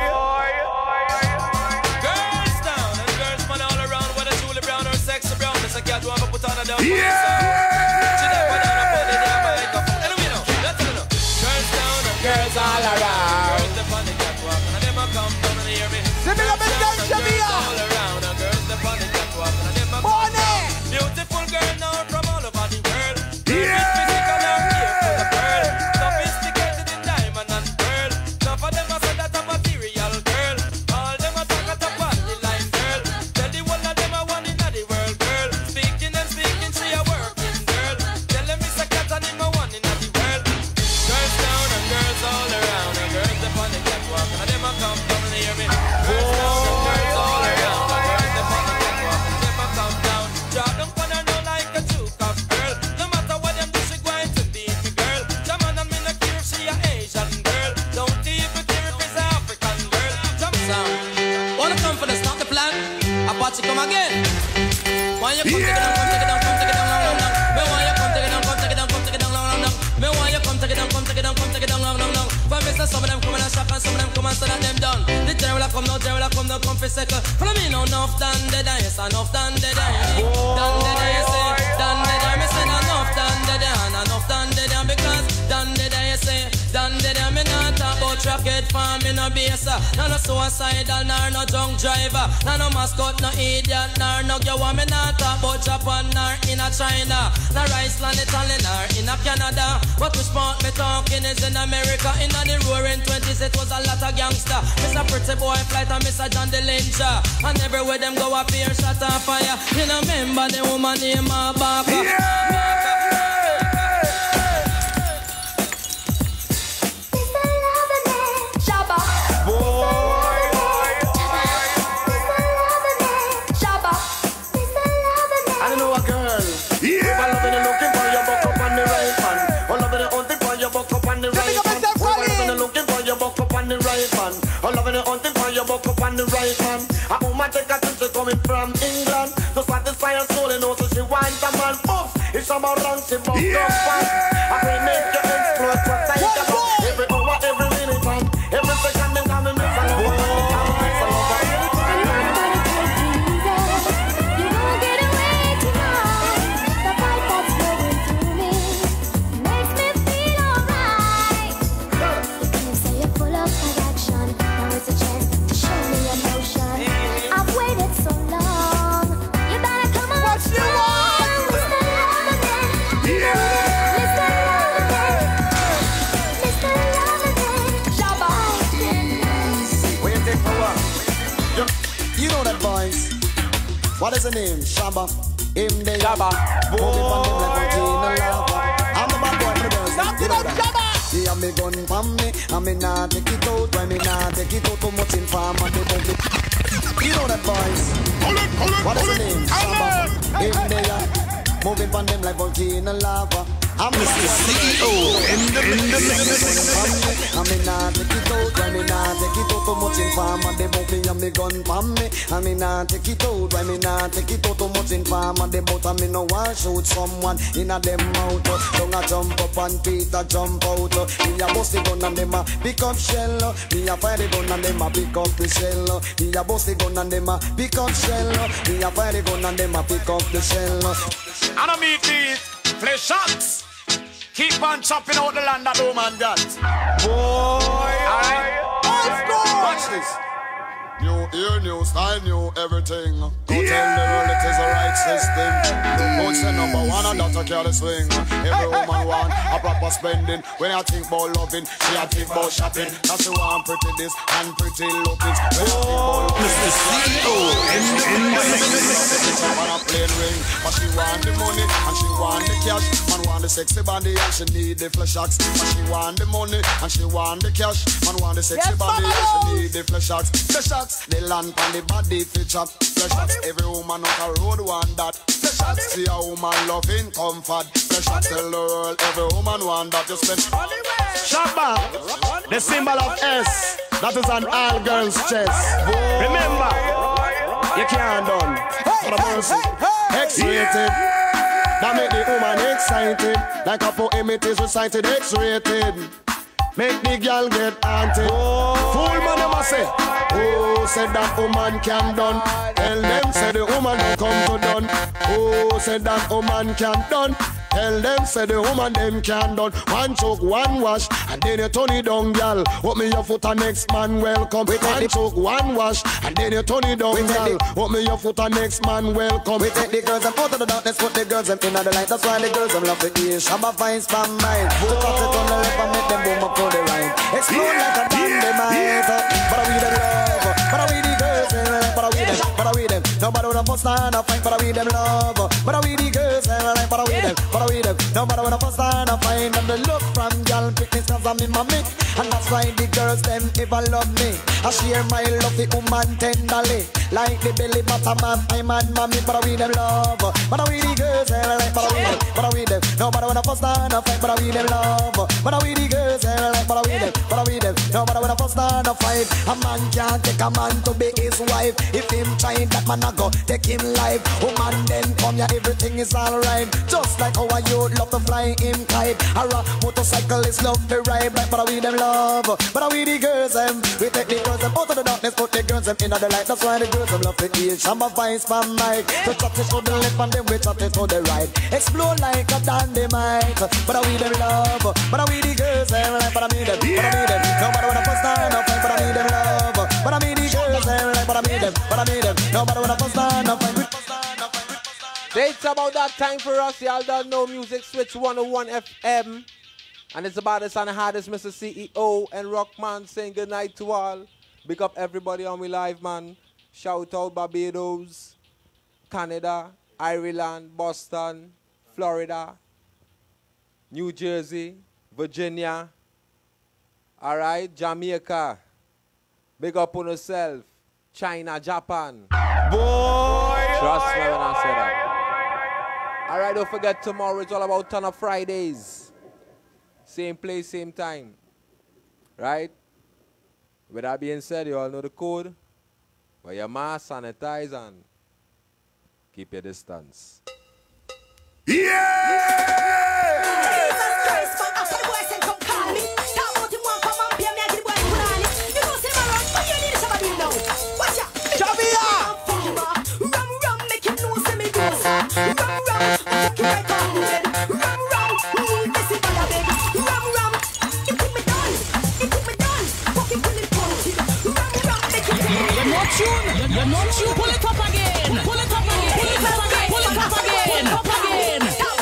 Girls down and girls man all around. Whether Julie Brown or Sexy Brown, this a cat want to put on a down. She never down up on the damn microphone. Anyway, no, let's go. Girls down and girls all around. Girls up on the catwalk and them a come down and hear me. Girls down and girls all around. And girls up on the catwalk and them a come down. Beautiful girl now from all over the world. Physical and beautiful the pearl. Sophisticated in diamond and pearl. Some of them a say that a material girl. All them a talk at a party line girl. Tell the one of them a one in the world girl. Speaking, she a working girl. Tell them it's a cat and him a one in the world. Girls down and girls all around. And girls up on the catwalk and them a come down and hear me. Girls down and girls all around. And girls up on the catwalk and them a come down. Drop them on her now like a two-cup girl. No matter what them do, she going to beat me girl. Jaman and me no care if she a Asian girl. Don't even care if it's an African girl. Wanna come for the start the plan? About to come again. Why you come take it down, long. Me why you come take it down, long. Me why you come take it down, long. But me say some of them come and shock and some of them come and say that them done. The terror will come, no come for second. Follow me no enough done dead, yes enough done dead. Done dead, you say, done dead. Me say enough done dead, because done dead, you say, done dead. Me not talk about rocket farm, me no base. No suicidal, nor no drunk driver. No mascot, no idiot, nor no girl. Me not talk about Japan, nor in a China, nor Iceland, Italy, nor in a Canada. But which part me talking is in America. In the roaring 20s, it was a lot of gangster. Mr. Pretty Boy Flight and Mr. John the Lyncher. And everywhere them go up here, shot on fire. You know, remember the woman named Baka.
I'm loving the hunting for your buck up on the right hand. A woman take a trip, she coming from England. To satisfy her soul, you know, so she wants a man. Oof, it's about run, she bump up fast. I will make you explode, what I about. Every hour, every minute, and every second, me now me miss a lover. What is the name? Shabba. Him the Shabba. Moving from him like a lava. I'm the bad boy for the girls. Knock it out, Shabba. Yeah, me gun from me. And me nah take it out. When me nah take it out, too much in farm and they don't be. You know that, boys. What is the name? Shabba. Him the moving from them like volcano lava. I'm Mr. CEO in the mix. I'm in a take it out, when me nah take it out too much in farm and they bout me and me gun from me. I'm in a take it out, when me nah take it out too much in farm and they bout and me no want shoot someone in a them mouth. Don't a jump up and Peter jump out. Me a bust the gun and them a pick up shell. Me a fire the gun and them a pick up the shell. Me a bust the gun and them a pick up shell. Me a fire the gun and them a pick up the shell.
And I meet these flesh shots. Keep on chopping out the land that no man got. Boy, alright. Watch this.
New ear, new style, new everything. Go tell the world it is the right system. Coach the number one and that's a carry swing. Every woman want a proper spending. When I think about loving, she a think about shopping. Now she want pretty this and pretty looking. When I think about
Mr. CEO in the mix.
She want a plain ring, but she want the money and she want the cash. Man want the sexy body and she need the flesh acts. But she want the money and she want the cash. Man want the sexy body and she need the flesh acts. Flesh acts. They land on the body fit chop. Flesh shots, every woman on the road want that. Flesh shots, see a woman loving comfort. Flesh shots, tell the world every woman want that. You spend
Shabba, the symbol of S, that is on all girls' chest. Remember, you can't done. For the mercy, X-rated. That make the woman excited. Like a poem it is recited, X-rated. Make the girl get haunted. Fool man, them a say. Oh, said that woman can done. Tell them, say the woman don't come to done. Oh, said that woman can done. Tell them, say the woman them can done. One choke, one wash, and then you turn it down, girl. Put me your foot and next man welcome. One choke, one wash, and then you turn it down, girl. Put me your foot and next man welcome.
We take the girls them out of the darkness, put the girls them in the light. That's why the girls them love the ear. Shabba finds from mine. To cut it on the left and make them boom up to the right. Explode like a dynamite. But we the love, but we the girls, but we them, but we them. Nobody wanna first stand up fight, but we them love. But we the girls, but we them, but we them. Nobody wanna first stand up fight. And the look from y'all picnics 'cause I'm in my mix. And that's why the girls them ever love me. I share my love the woman tenderly. Like the belly bottom of I'm and mommy, but we them love. But we the girls, but we them. Nobody wanna first stand up fight, but we them love. But we the girls, but we them. Nobody wanna first stand up fight. A man can't take a man to be his wife. If him trying that man a go take him life. Woman then come here, everything is alright. Just like how a youth love to fly in kite. Or a motorcyclist love to ride. But we them love. But we the girls them. We take the girls them out of the darkness, put the girls them in the light. That's why the girls them love to eat. Shamba vines from mic. To chat it to the left and then we chat it to the right. Explode like a dynamite. But we them love. But we the girls them. But we them. Nobody wanna first stand up fight, but I need them love. But I need the girls them, but I need them, but I need them. Nobody wanna first stand up fight.
It's about that time for us. Y'all don't know music switch 101 FM. And it's about us on the hardest, Mr. CEO and Rockman saying good night to all. Big up everybody on we live, man. Shout out Barbados, Canada, Ireland, Boston, Florida, New Jersey, Virginia. Alright, Jamaica. Big up on yourself. China, Japan.
Boy!
Trust me when I say that. Alright, don't forget tomorrow it's all about Turn Up Fridays. Same place, same time. Right? With that being said, you all know the code. Wear your mask, sanitize, and keep your distance.
You're not tuned. Pull it up again. Pull it up again. Pull it up again. Pull it up again. Up again.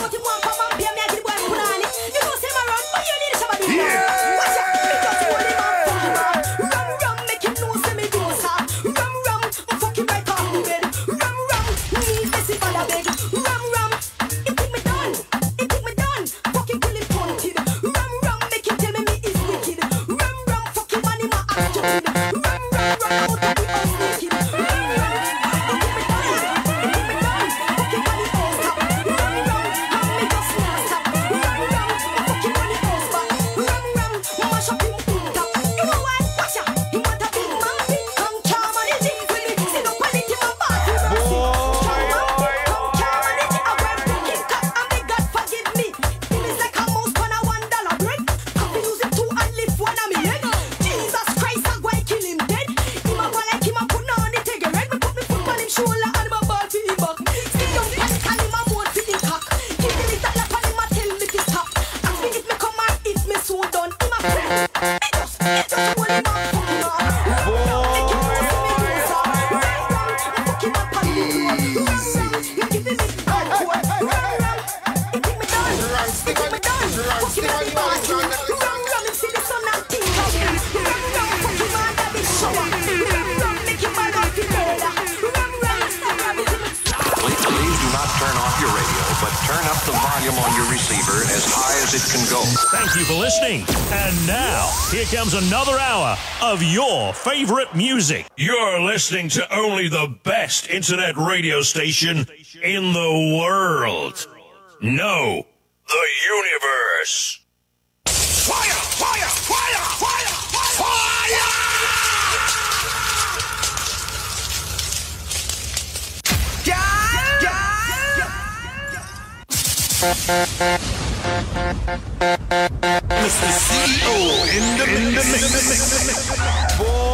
Here comes another hour of your favorite music. You're listening to only the best internet radio station in the world. No, the universe. Fire! Fire! Fire! Fire!
Mr. CEO in the mix.